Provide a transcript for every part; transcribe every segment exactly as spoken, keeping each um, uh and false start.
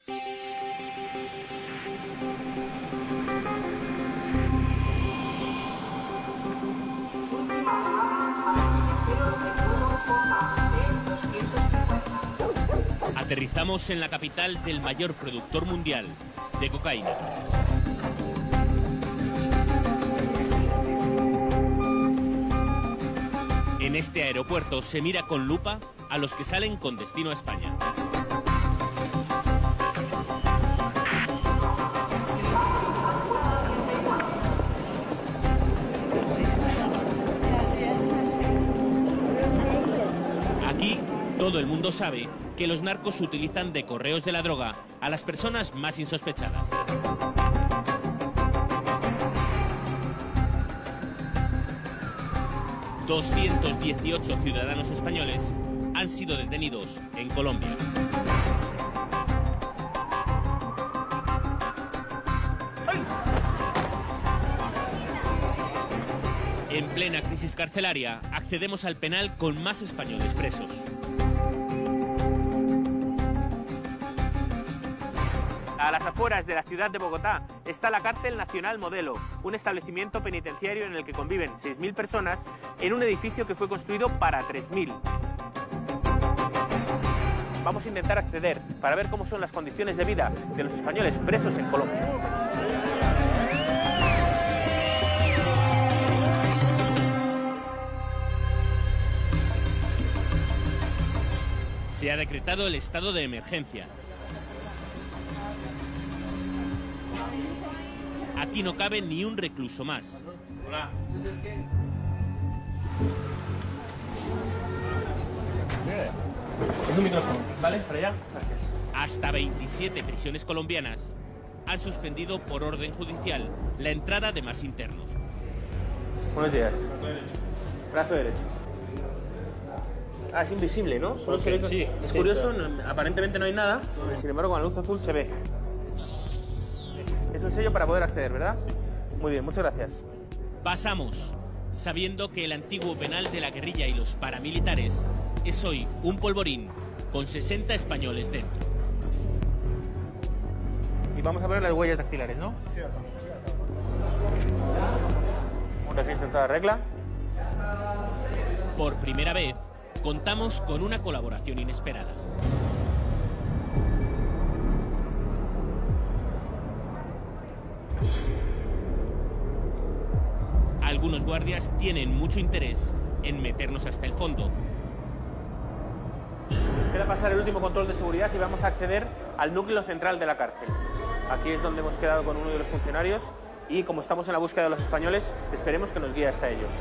Aterrizamos en la capital del mayor productor mundial de cocaína. En este aeropuerto se mira con lupa a los que salen con destino a España. Aquí todo el mundo sabe que los narcos utilizan de correos de la droga a las personas más insospechadas. doscientos dieciocho ciudadanos españoles han sido detenidos en Colombia. En plena crisis carcelaria, accedemos al penal con más españoles presos. A las afueras de la ciudad de Bogotá está la Cárcel Nacional Modelo, un establecimiento penitenciario en el que conviven seis mil personas en un edificio que fue construido para tres mil. Vamos a intentar acceder para ver cómo son las condiciones de vida de los españoles presos en Colombia. Se ha decretado el estado de emergencia. Aquí no cabe ni un recluso más. Hola. Es un micrófono, ¿vale? Para allá. Gracias. Hasta veintisiete prisiones colombianas han suspendido por orden judicial la entrada de más internos. Buenos días. Brazo derecho. Ah, es invisible, ¿no? Solo se ve. Sí, es curioso, no, aparentemente no hay nada. Sin embargo, con la luz azul se ve. Es un sello para poder acceder, ¿verdad? Sí. Muy bien, muchas gracias. Pasamos, sabiendo que el antiguo penal de la guerrilla y los paramilitares es hoy un polvorín con sesenta españoles dentro. Y vamos a ver las huellas dactilares, ¿no? Sí, acá. Un registro en toda regla. Por primera vez, contamos con una colaboración inesperada. Algunos guardias tienen mucho interés en meternos hasta el fondo. Nos queda pasar el último control de seguridad y vamos a acceder al núcleo central de la cárcel. Aquí es donde hemos quedado con uno de los funcionarios y como estamos en la búsqueda de los españoles, esperemos que nos guíe hasta ellos.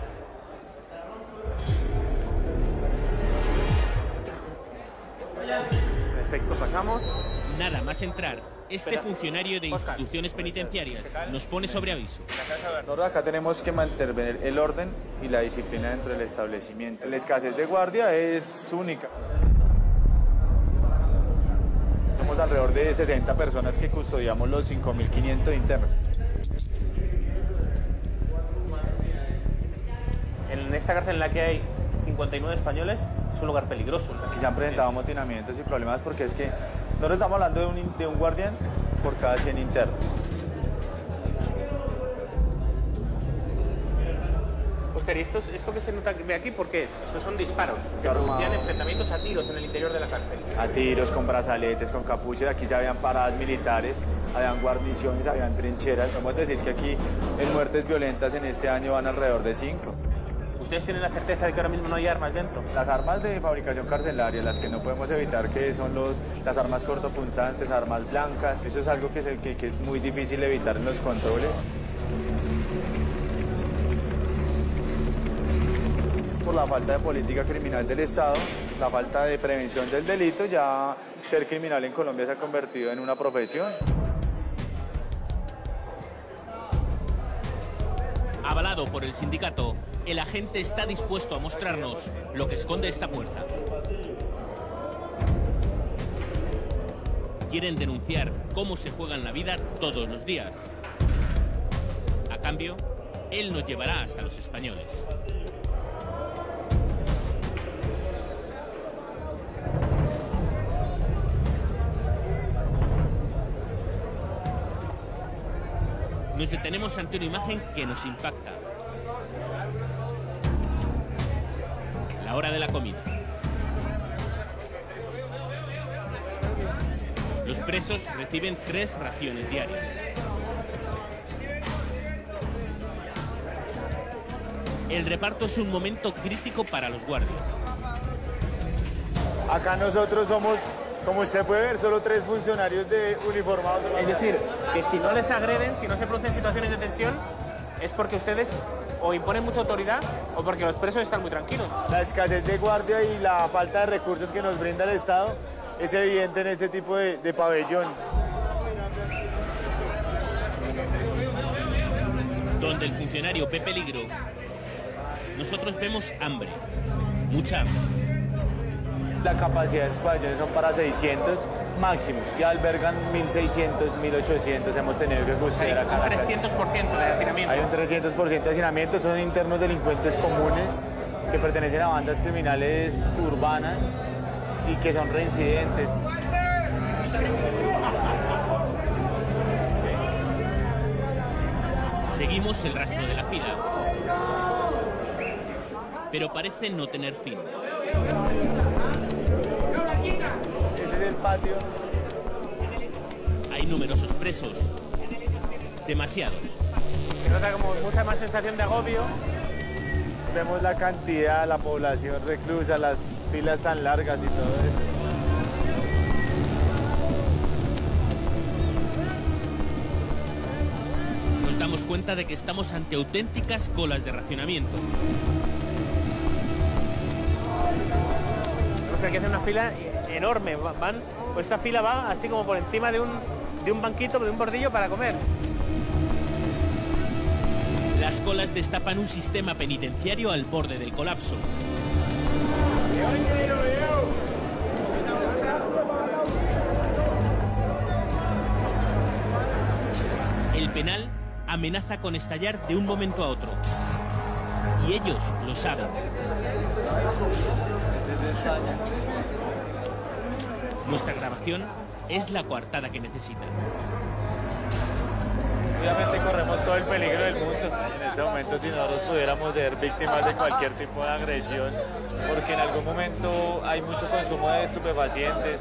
Perfecto, pasamos. Nada más entrar, este funcionario de instituciones penitenciarias nos pone sobre aviso. Nosotros acá tenemos que mantener el orden y la disciplina dentro del establecimiento. La escasez de guardia es única. Somos alrededor de sesenta personas que custodiamos los cinco mil quinientos internos. En esta cárcel en la que hay cincuenta y nueve españoles, es un lugar peligroso. Aquí se han presentado amotinamientos y problemas porque es que nosotros estamos hablando de un, de un guardián por cada cien internos. Oscar, ¿y esto, esto que se nota ve aquí por qué es? Estos son disparos. Se producían enfrentamientos a tiros en el interior de la cárcel. A tiros, con brazaletes, con capuchas. Aquí se habían paradas militares, habían guarniciones, habían trincheras. Podemos decir que aquí en muertes violentas en este año van alrededor de cinco. ¿Ustedes tienen la certeza de que ahora mismo no hay armas dentro? Las armas de fabricación carcelaria, las que no podemos evitar, que son los, las armas cortopunzantes, armas blancas, eso es algo que es, el, que, que es muy difícil evitar en los controles. Por la falta de política criminal del Estado, la falta de prevención del delito, ya ser criminal en Colombia se ha convertido en una profesión. Avalado por el sindicato, el agente está dispuesto a mostrarnos lo que esconde esta puerta. Quieren denunciar cómo se juegan la vida todos los días. A cambio, él nos llevará hasta los españoles. nos detenemos ante una imagen que nos impacta. La hora de la comida. Los presos reciben tres raciones diarias. El reparto es un momento crítico para los guardias. Acá nosotros somos, como usted puede ver, solo tres funcionarios de uniformados. Es decir, que si no les agreden, si no se producen situaciones de tensión, es porque ustedes o imponen mucha autoridad o porque los presos están muy tranquilos. La escasez de guardia y la falta de recursos que nos brinda el Estado es evidente en este tipo de, de pabellones. Donde el funcionario ve peligro, nosotros vemos hambre, mucha hambre. La capacidad de esos pabellones son para seiscientos máximo, y albergan mil seiscientos, mil ochocientos, hemos tenido que costear acá. Hay un trescientos por ciento de hacinamiento. Hay un trescientos por ciento de hacinamiento, son internos delincuentes comunes que pertenecen a bandas criminales urbanas y que son reincidentes. Seguimos el rastro de la fila, pero parece no tener fin. Ese es el patio. Hay numerosos presos, demasiados. Se nota como mucha más sensación de agobio. Vemos la cantidad, la población reclusa, las filas tan largas y todo eso. Nos damos cuenta de que estamos ante auténticas colas de racionamiento. Tenemos que hacer una fila enorme. Van, pues esta fila va así como por encima de un, de un banquito, de un bordillo para comer. Las colas destapan un sistema penitenciario al borde del colapso. El penal amenaza con estallar de un momento a otro. Y ellos lo saben. Nuestra grabación es la coartada que necesitan. Obviamente corremos todo el peligro del mundo. En este momento, si nosotros pudiéramos ser víctimas de cualquier tipo de agresión, porque en algún momento hay mucho consumo de estupefacientes.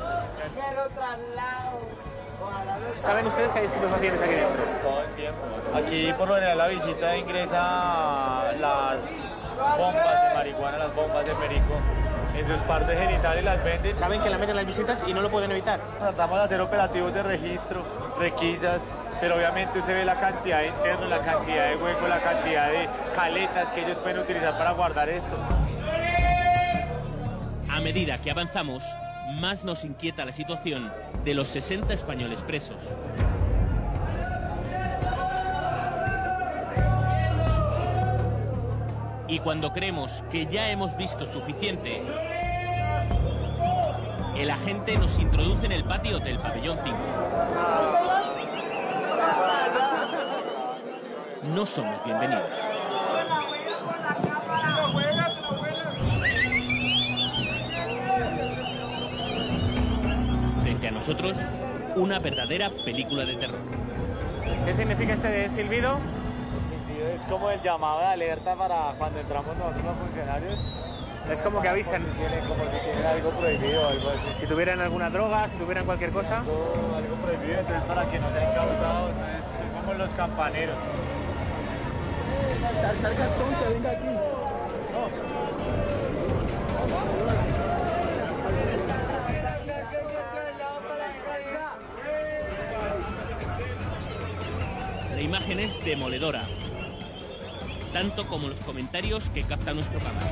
¿Saben ustedes que hay estupefacientes aquí dentro? Todo el tiempo. Aquí por lo general la visita ingresa las bombas de marihuana, las bombas de perico en sus partes genitales, las venden. Saben que la meten las visitas y no lo pueden evitar. Tratamos de hacer operativos de registro, requisas, pero obviamente usted ve la cantidad de internos, la cantidad de huecos, la cantidad de caletas que ellos pueden utilizar para guardar esto. A medida que avanzamos, más nos inquieta la situación de los sesenta españoles presos. Y cuando creemos que ya hemos visto suficiente, el agente nos introduce en el patio del pabellón cinco. No somos bienvenidos. Frente a nosotros, una verdadera película de terror. ¿Qué significa este silbido? Es como el llamado de alerta para cuando entramos nosotros los funcionarios. Es como que avisan. Como si tienen, como si tienen algo prohibido o algo así. Si tuvieran alguna droga, si tuvieran cualquier cosa. Algo, algo prohibido, entonces para que no sea incautado, entonces son como los campaneros. Dar garçom que venga aquí. La imagen es demoledora, tanto como los comentarios que capta nuestro cámara.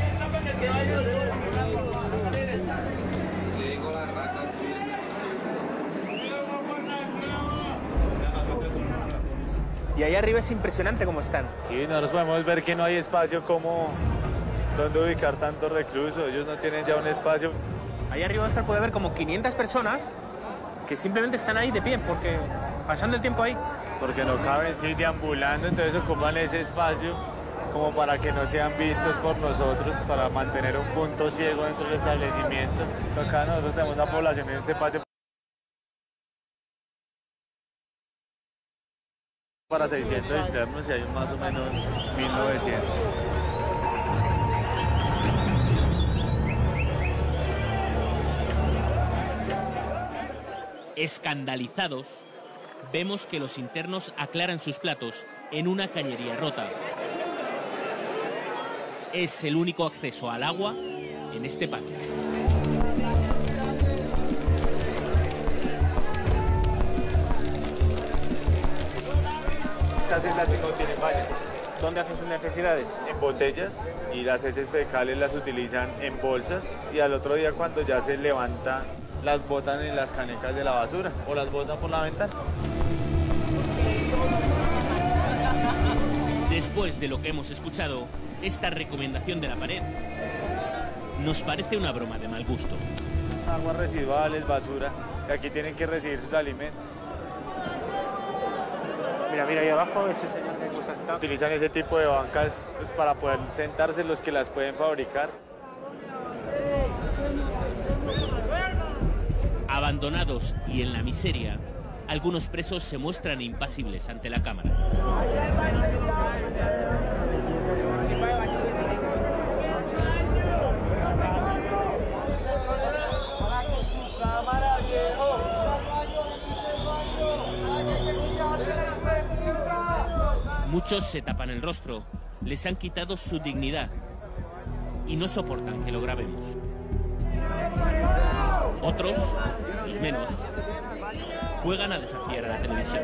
Y ahí arriba es impresionante cómo están. Sí, nosotros podemos ver que no hay espacio como donde ubicar tantos reclusos. Ellos no tienen ya un espacio. Ahí arriba, Oscar, puede haber como quinientas personas que simplemente están ahí de pie, porque pasando el tiempo ahí. Porque no caben, sí, deambulando, entonces ocupan ese espacio como para que no sean vistos por nosotros, para mantener un punto ciego dentro del establecimiento. Acá nosotros tenemos una población en este patio Para seiscientos internos y hay más o menos mil novecientos. Escandalizados, vemos que los internos aclaran sus platos en una cañería rota. Es el único acceso al agua en este patio. Estas celdas no tienen baño. ¿Dónde hacen sus necesidades? En botellas, y las heces fecales las utilizan en bolsas, y al otro día cuando ya se levantan las botan en las canecas de la basura o las botan por la ventana. Después de lo que hemos escuchado, esta recomendación de la pared nos parece una broma de mal gusto. Aguas residuales, basura, y aquí tienen que recibir sus alimentos. Mira, mira ahí abajo, ese señor que está sentado. Utilizan ese tipo de bancas pues, para poder sentarse los que las pueden fabricar. Abandonados y en la miseria, algunos presos se muestran impasibles ante la cámara. Muchos se tapan el rostro, les han quitado su dignidad y no soportan que lo grabemos. Otros, los menos, juegan a desafiar a la televisión.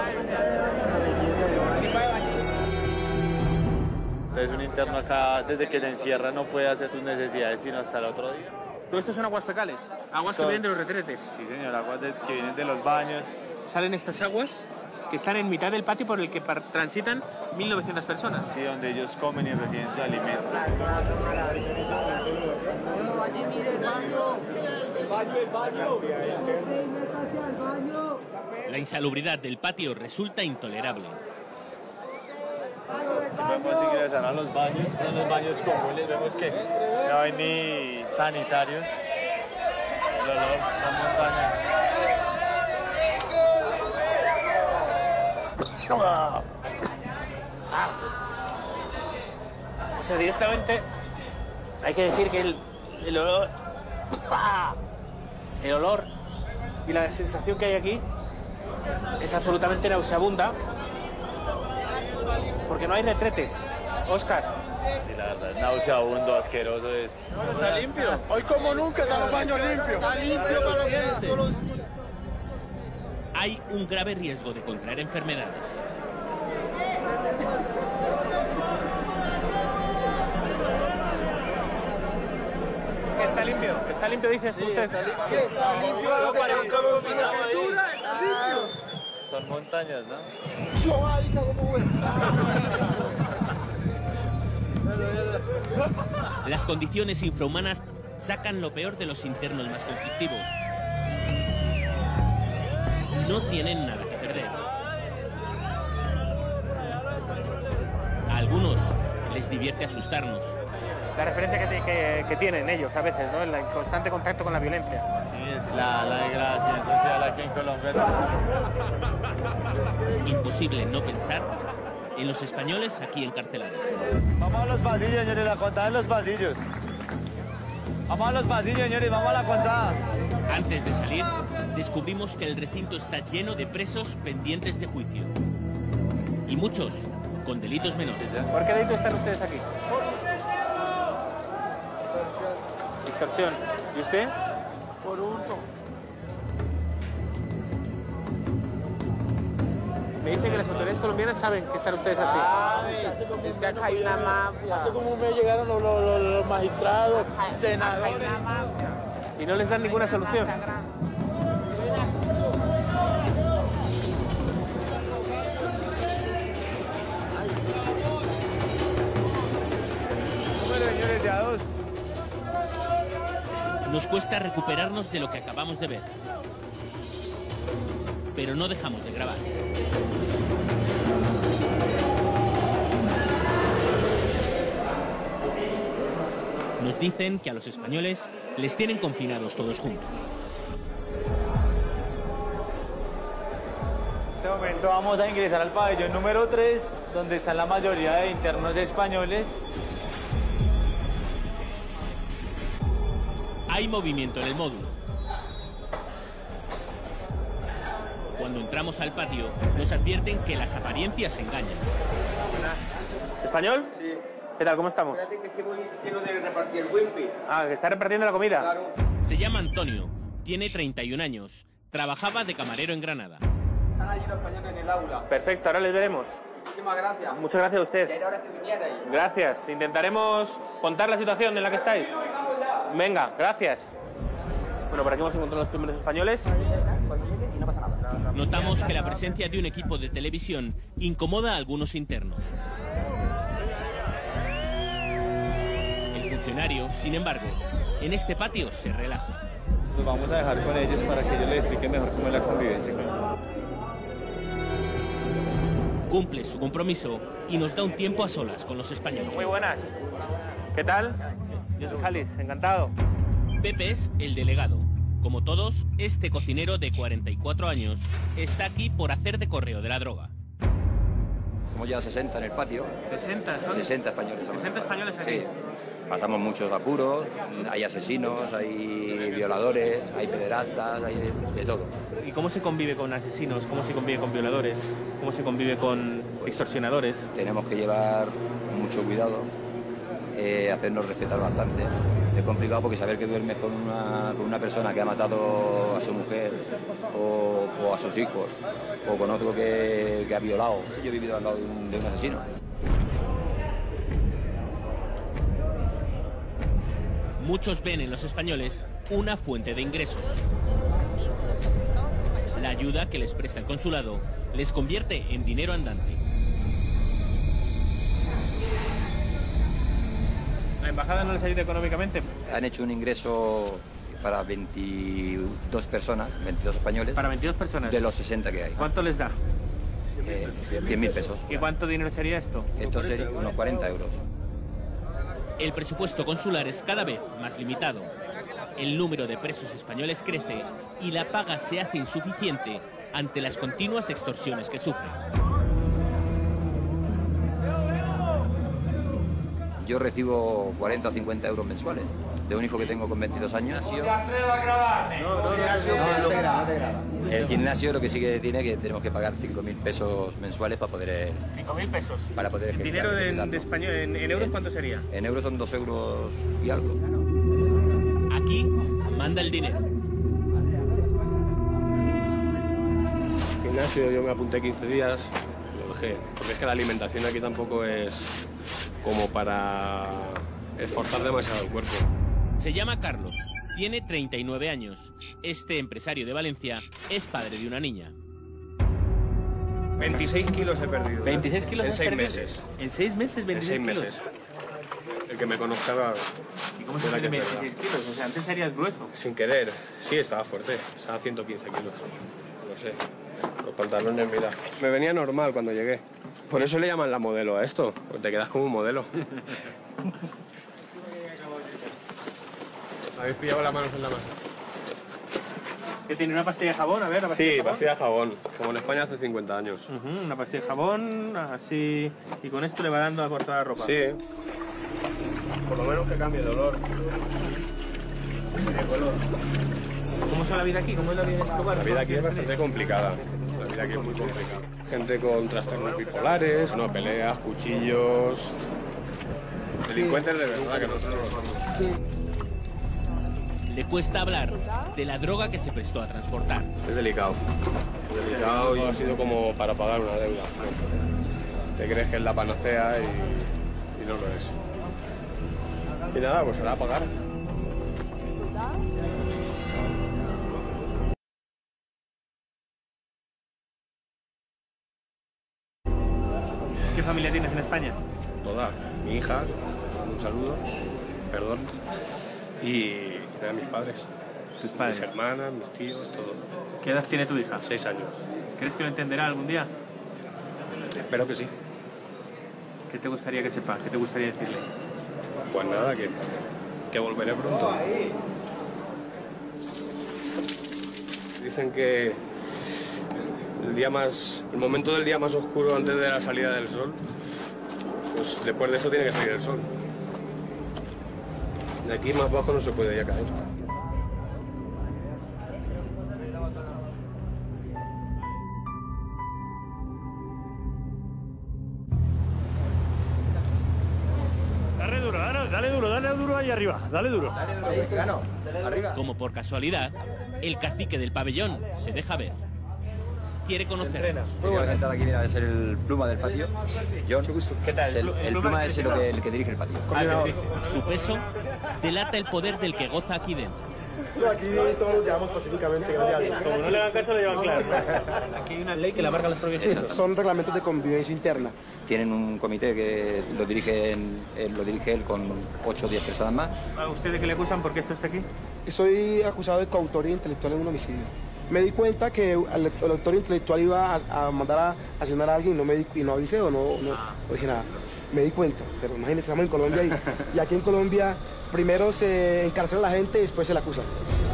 Entonces un interno acá, desde que se encierra, no puede hacer sus necesidades sino hasta el otro día. ¿Todo esto son aguas fecales? ¿Aguas Sí, que vienen de los retretes? Sí, señor, aguas de, que vienen de los baños. Salen estas aguas que están en mitad del patio por el que transitan mil novecientas personas. Sí, donde ellos comen y reciben sus alimentos. La insalubridad del patio resulta intolerable. Podemos ingresar a los baños, son los baños comunes, vemos que no hay ni sanitarios. El olor, son montañas. O sea, directamente hay que decir que el, el olor, el olor y la sensación que hay aquí es absolutamente nauseabunda, porque no hay retretes. Óscar. Sí, la verdad, es nauseabundo, asqueroso esto. No, está limpio. Hoy como nunca están los baños limpios. Está limpio para lo que es. Solo... Hay un grave riesgo de contraer enfermedades. Está limpio, está limpio, dice sí, usted. Está limpio, ¿qué? Está limpio lo que es. Está limpio. Son montañas, ¿no? Chovalica como Las condiciones infrahumanas sacan lo peor de los internos más conflictivos. No tienen nada que perder. A algunos les divierte asustarnos. La referencia que, que, que tienen ellos a veces, ¿no? El constante contacto con la violencia. Sí, es la, la degradación social aquí en Colombia. Imposible no pensar en los españoles aquí encarcelados. Vamos a los pasillos, señores, la contada en los pasillos. Vamos a los pasillos, señores, vamos a la contada. Antes de salir, descubrimos que el recinto está lleno de presos pendientes de juicio. Y muchos con delitos menores. ¿Por qué delito están ustedes aquí? Extorsión. ¿Y usted? Por hurto. Me dicen que las autoridades colombianas saben que están ustedes así. Es que acá hay una mafia. Hace como un mes llegaron los, los, los, los magistrados, senadores. Y no les dan ninguna solución. Número, señores, de a dos. Nos cuesta recuperarnos de lo que acabamos de ver. Pero no dejamos de grabar. Nos dicen que a los españoles les tienen confinados todos juntos. este momento vamos a ingresar al pabellón número tres, donde están la mayoría de internos españoles. Hay movimiento en el módulo. Cuando entramos al patio, nos advierten que las apariencias engañan. ¿Español? Sí. ¿Qué tal? ¿Cómo estamos? Espérate que estoy quiero de repartir el Wimpy. Ah, que está repartiendo la comida. Claro. Se llama Antonio, tiene treinta y un años, trabajaba de camarero en Granada. Están allí los españoles en el aula. Perfecto, ahora les veremos. Muchísimas gracias. Muchas gracias a usted. Ya era hora que vinierais. Gracias. Intentaremos contar la situación en la que estáis. Venga, gracias. Bueno, por aquí hemos encontrado los primeros españoles. Notamos que la presencia de un equipo de televisión incomoda a algunos internos. El funcionario, sin embargo, en este patio se relaja. Nos vamos a dejar con ellos para que ellos les expliquen mejor cómo es la convivencia. Cumple su compromiso y nos da un tiempo a solas con los españoles. Muy buenas. ¿Qué tal? Yo soy Jalis, encantado. Pepe es el delegado. Como todos, este cocinero de cuarenta y cuatro años está aquí por hacer de correo de la droga. Somos ya sesenta en el patio. ¿sesenta? ¿Son? sesenta españoles. somos. ¿sesenta españoles aquí? Sí. Pasamos muchos apuros, hay asesinos, hay violadores, hay pederastas, hay de, de todo. ¿Y cómo se convive con asesinos? ¿Cómo se convive con violadores? ¿Cómo se convive con extorsionadores? Tenemos que llevar mucho cuidado, eh, hacernos respetar bastante. Es complicado porque saber que duermes con una, con una persona que ha matado a su mujer o, o a sus hijos, o con otro que, que ha violado. Yo he vivido al lado de un, de un asesino. Muchos ven en los españoles una fuente de ingresos. La ayuda que les presta el consulado les convierte en dinero andante. ¿La embajada no les ayuda económicamente? Han hecho un ingreso para veintidós personas, veintidós españoles, Para veintidós personas. de los sesenta que hay. ¿Cuánto les da? Eh, cien mil pesos. ¿Y cuánto dinero sería esto? Esto sería unos cuarenta euros. El presupuesto consular es cada vez más limitado. El número de presos españoles crece y la paga se hace insuficiente ante las continuas extorsiones que sufren. Yo recibo cuarenta o cincuenta euros mensuales de un hijo que tengo con veintidós años. El gimnasio lo que sí que tiene que tenemos que pagar cinco mil pesos mensuales para poder... cinco mil pesos. Para poder ¿El dinero de, de español, en, en euros cuánto sería? En euros son dos euros y algo. Aquí manda el dinero. Gimnasio, yo me apunté quince días, lo dejé, porque es que la alimentación aquí tampoco es como para esforzar demasiado el cuerpo. Se llama Carlos, tiene treinta y nueve años. Este empresario de Valencia es padre de una niña. veintiséis kilos he perdido. ¿veintiséis kilos En has seis perdido? meses. ¿En seis meses En veintiséis seis kilos? meses. El que me conozca... ¿Y cómo se verá pierde que es veintiséis verdad. kilos? O sea, antes serías grueso. Sin querer. Sí, estaba fuerte. Estaba a ciento quince kilos. No sé. Los pantalones, mira. Me venía normal cuando llegué. Por eso le llaman la modelo a esto. Porque te quedas como un modelo. ¿Habéis pillado las manos en la masa? ¿Qué tiene? ¿Una pastilla de jabón? A ver, ¿una pastilla Sí, de jabón? pastilla de jabón. Como en España hace cincuenta años. Ujú, una pastilla de jabón, así... Y con esto le va dando a cortar la ropa. Sí. Por lo menos que cambie el olor. ¿Cómo es la vida aquí? ¿Cómo es la vida en este lugar? La vida aquí es bastante complicada. La vida aquí es muy complicada. Gente con trastornos bipolares, no, peleas, cuchillos... Delincuentes de verdad que nosotros lo somos. Le cuesta hablar de la droga que se prestó a transportar. Es delicado. Es delicado y ha sido como para pagar una deuda. Te crees que es la panacea y, y no lo es. Y nada, pues será a pagar. ¿Qué familia tienes en España? Toda. Mi hija, un saludo, perdón. Y nada, mis padres. Tus padres. Mis hermanas, mis tíos, todo. ¿Qué edad tiene tu hija? Seis años. ¿Crees que lo entenderá algún día? Espero que sí. ¿Qué te gustaría que sepa? ¿Qué te gustaría decirle? Pues nada, que, que volveré pronto. Dicen que el día más, el momento del día más oscuro antes de la salida del sol, pues después de eso tiene que salir el sol. De aquí más bajo no se puede ya caer. Dale duro, dale, dale duro, dale duro ahí arriba, dale duro. Dale duro, arriba. Como por casualidad, el cacique del pabellón se deja ver. Quiere conocerlo. Voy a sentar aquí, mira, es el pluma del patio. John, ¿qué tal? Es el, el pluma es el que, el que dirige el patio. Su peso delata el poder del que goza aquí dentro. Aquí todos lo llevamos pacíficamente, gracias a Dios. Como no le hagan caso, lo llevan claro. Aquí hay una ley que la marca los propios hechos. Son reglamentos de convivencia interna. Tienen un comité que lo dirige, en, eh, lo dirige él con ocho o diez personas más. ¿A usted de qué le acusan? ¿Por qué está usted aquí? Soy acusado de coautoría intelectual en un homicidio. Me di cuenta que el, el autor intelectual iba a, a mandar a asesinar a alguien y no, me di, y no avisé o no, no, no dije nada. Me di cuenta, pero imagínense, estamos en Colombia y, y aquí en Colombia primero se encarcela a la gente y después se la acusa.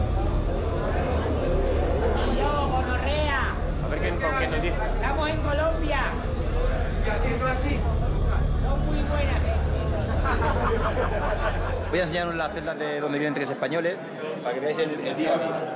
¡Yo, gonorrea! A ver quién, con quién nos dice. ¡Estamos en Colombia! ¿Y haciendo así? Son muy buenas, ¿eh? Voy a enseñaros las celdas de donde viven tres españoles, para que veáis el, el día a día.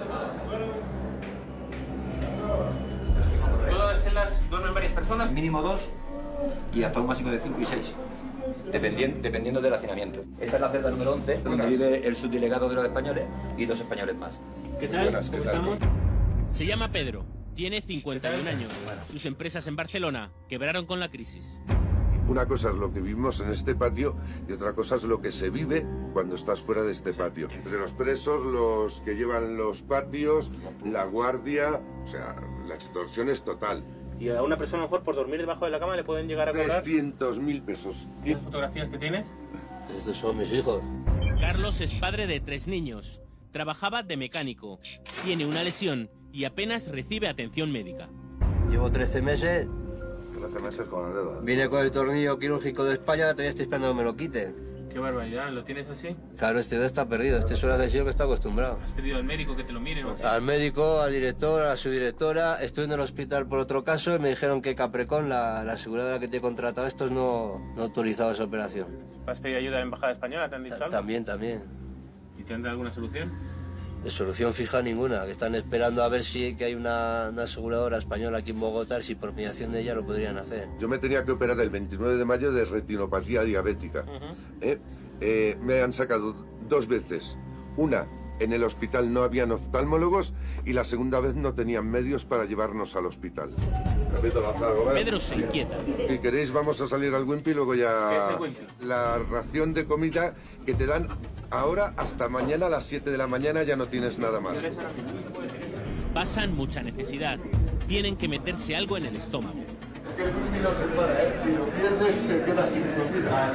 ¿Todas las celdas duermen varias personas? Mínimo dos y hasta un máximo de cinco y seis, dependiendo, dependiendo del hacinamiento. Esta es la celda número once, donde vive el subdelegado de los españoles y dos españoles más. ¿Qué tal? Buenas, ¿qué tal? Se llama Pedro, tiene cincuenta y un años. Sus empresas en Barcelona quebraron con la crisis. Una cosa es lo que vivimos en este patio y otra cosa es lo que se vive cuando estás fuera de este patio. Entre los presos, los que llevan los patios, la guardia, o sea, la extorsión es total. Y a una persona, a lo mejor, por dormir debajo de la cama le pueden llegar a cobrar trescientos mil pesos. ¿Tienes fotografías que tienes? Estos son mis hijos. Carlos es padre de tres niños. Trabajaba de mecánico. Tiene una lesión y apenas recibe atención médica. Llevo trece meses. trece meses con la deuda. Vine con el tornillo quirúrgico de España, todavía estoy esperando que me lo quiten. Qué barbaridad, ¿lo tienes así? Claro, este dedo está perdido, este suele hacer sido que está acostumbrado. ¿Has pedido al médico que te lo mire? ¿No? Al médico, al director, a la subdirectora. Estuve en el hospital por otro caso y me dijeron que Caprecon, la, la aseguradora que te he contratado, estos no, no autorizaba esa operación. ¿Has pedido ayuda a la embajada española? ¿Te han dicho Ta algo? También, también. ¿Y tendrá alguna solución? De solución fija ninguna, que están esperando a ver si que hay una, una aseguradora española aquí en Bogotá, si por mediación de ella lo podrían hacer. Yo me tenía que operar el veintinueve de mayo de retinopatía diabética. Uh-huh. ¿eh? Eh, me han sacado dos veces. Una, en el hospital no habían oftalmólogos y la segunda vez no tenían medios para llevarnos al hospital. Pedro se inquieta. Si queréis vamos a salir al Wimpy y luego ya... ¿Qué es el Wimpy? La ración de comida que te dan ahora hasta mañana a las siete de la mañana, ya no tienes nada más. Pasan mucha necesidad. Tienen que meterse algo en el estómago. Es que el Wimpy no se para, ¿eh? Si lo pierdes te quedas sin comida.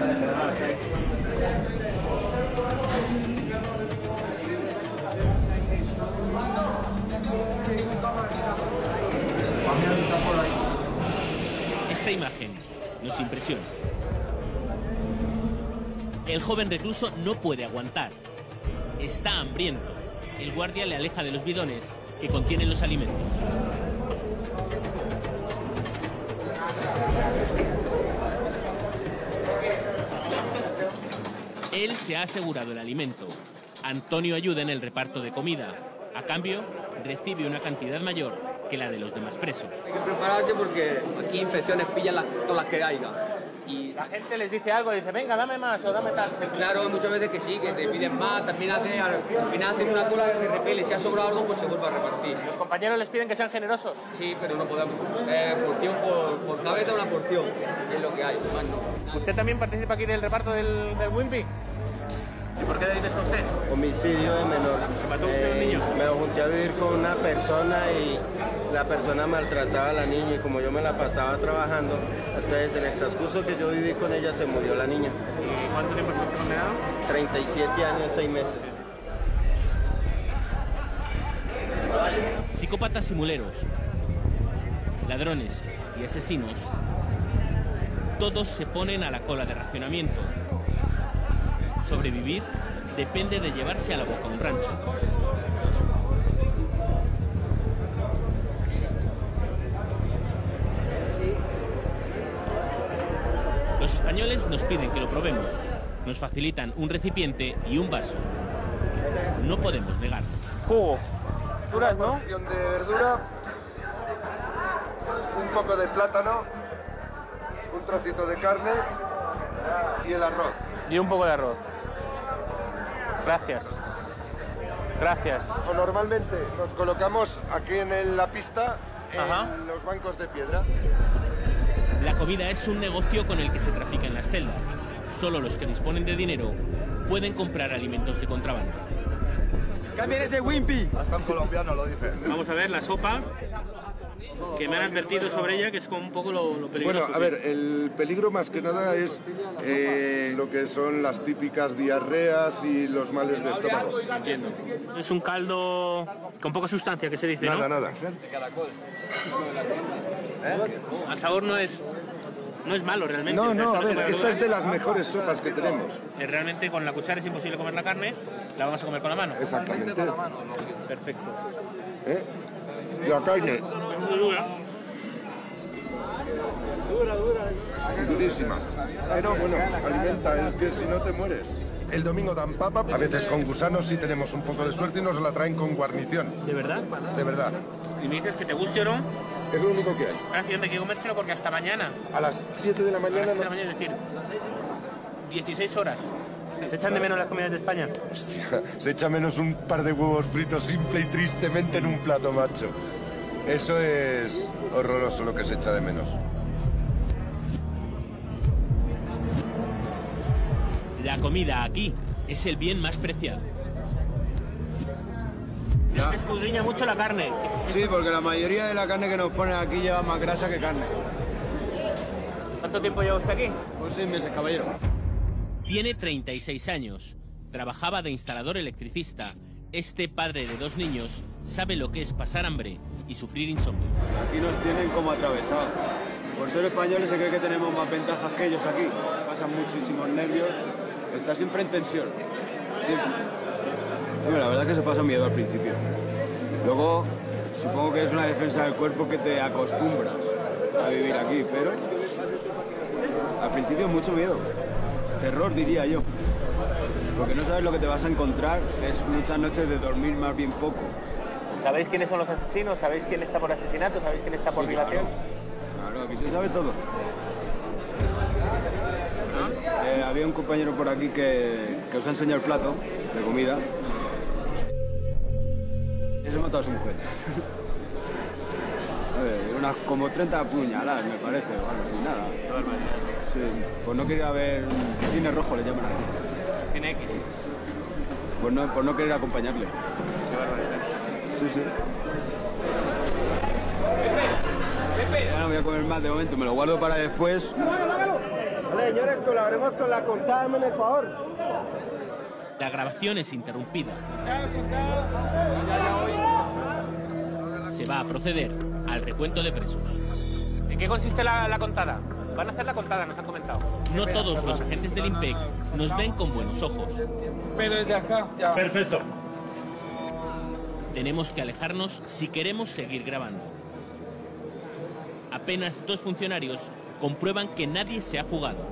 Esta imagen nos impresiona. El joven recluso no puede aguantar. Está hambriento. El guardia le aleja de los bidones que contienen los alimentos. Él se ha asegurado el alimento. Antonio ayuda en el reparto de comida. A cambio, recibe una cantidad mayor que la de los demás presos. Hay que prepararse porque aquí infecciones pillan las, todas las que haya. Y la gente les dice algo, dice, venga, dame más o dame tal. Claro, muchas veces que sí, que te piden más, al final, al final hacen una cola que se repele, si ha sobrado algo, pues se vuelve a repartir. ¿Los compañeros les piden que sean generosos? Sí, pero no podemos. Eh, porción por, por cabeza una porción, es lo que hay. Bueno, ¿usted también participa aquí del reparto del, del Wimpy? ¿Y por qué dices usted? Homicidio de menor. ¿Mató usted a un niño? Me junté a vivir con una persona y la persona maltrataba a la niña y como yo me la pasaba trabajando, entonces en el transcurso que yo viví con ella se murió la niña. ¿Y cuánto tiempo está condenado? treinta y siete años, seis meses. Psicópatas simuleros, ladrones y asesinos, todos se ponen a la cola de racionamiento. Sobrevivir depende de llevarse a la boca un rancho. españoles nos piden que lo probemos. Nos facilitan un recipiente y un vaso. No podemos negarnos. Jugo. Duras, ¿no? Una porción de verdura, un poco de plátano, un trocito de carne y el arroz. Y un poco de arroz. Gracias. Gracias. O normalmente nos colocamos aquí en el- la pista, en Ajá. los bancos de piedra. La comida es un negocio con el que se trafica en las celdas. Solo los que disponen de dinero pueden comprar alimentos de contrabando. ¡Cambien ese Wimpy! Hasta un colombiano lo dice. Vamos a ver la sopa, que me han advertido sobre ella, que es como un poco lo, lo peligroso. Bueno, a ver, el peligro más que nada es eh, lo que son las típicas diarreas y los males de estómago. Entiendo. Es un caldo con poca sustancia, que se dice, Nada, ¿no? nada. Al sabor no es, no es malo realmente. No, O sea, no, es a una ver, sopa de esta es de verduras. las mejores sopas que tenemos. Eh, Realmente con la cuchara es imposible comer la carne, la vamos a comer con la mano. Exactamente. Perfecto. ¿Eh? La carne, Muy dura. durísima. Pero bueno, alimenta, es que si no te mueres. El domingo dan papa, a veces con gusanos si tenemos un poco de suerte y nos la traen con guarnición. ¿De verdad? De verdad. Y me dices que te guste o no. Es lo único que hay. Ahora sí, hay que comérselo porque hasta mañana. A las siete de la A las mañana siete de la mañana, es decir, dieciséis horas. ¿Se echan de menos las comidas de España? Hostia, se echa menos un par de huevos fritos simple y tristemente en un plato, macho. Eso es horroroso lo que se echa de menos. La comida aquí es el bien más preciado. No te escudriña mucho la carne. Sí, porque la mayoría de la carne que nos ponen aquí lleva más grasa que carne. ¿Cuánto tiempo lleva usted aquí? Pues seis meses, caballero. Tiene treinta y seis años. Trabajaba de instalador electricista. Este padre de dos niños sabe lo que es pasar hambre y sufrir insomnio. Aquí nos tienen como atravesados. Por ser españoles se cree que tenemos más ventajas que ellos aquí. Pasan muchísimos nervios. Está siempre en tensión. Siempre. Bueno, la verdad es que se pasa miedo al principio. Luego, supongo que es una defensa del cuerpo que te acostumbras a vivir aquí, pero al principio mucho miedo. Terror, diría yo. Porque no sabes lo que te vas a encontrar. Es muchas noches de dormir más bien poco. ¿Sabéis quiénes son los asesinos? ¿Sabéis quién está por asesinato? ¿Sabéis quién está por Sí, violación? Claro. Claro, aquí se sabe todo. Eh, había un compañero por aquí que, que os ha enseñado el plato de comida. Y se ha matado a su mujer. A ver, unas como treinta puñaladas, me parece, o algo así, nada. Sí, pues no quería ver cine rojo, le llaman aquí. Cine X. Pues no, por no querer acompañarle. Qué barbaridad. Sí, sí. Ya no voy a comer más de momento, me lo guardo para después. Vale, señores, colaboremos con la contada, hazme el favor. La grabación es interrumpida. Se va a proceder al recuento de presos. ¿En qué consiste la, la contada? Van a hacer la contada, nos han comentado. No todos los agentes del IMPEC nos ven con buenos ojos. Pero desde acá. Perfecto. Tenemos que alejarnos si queremos seguir grabando. Apenas dos funcionarios comprueban que nadie se ha fugado.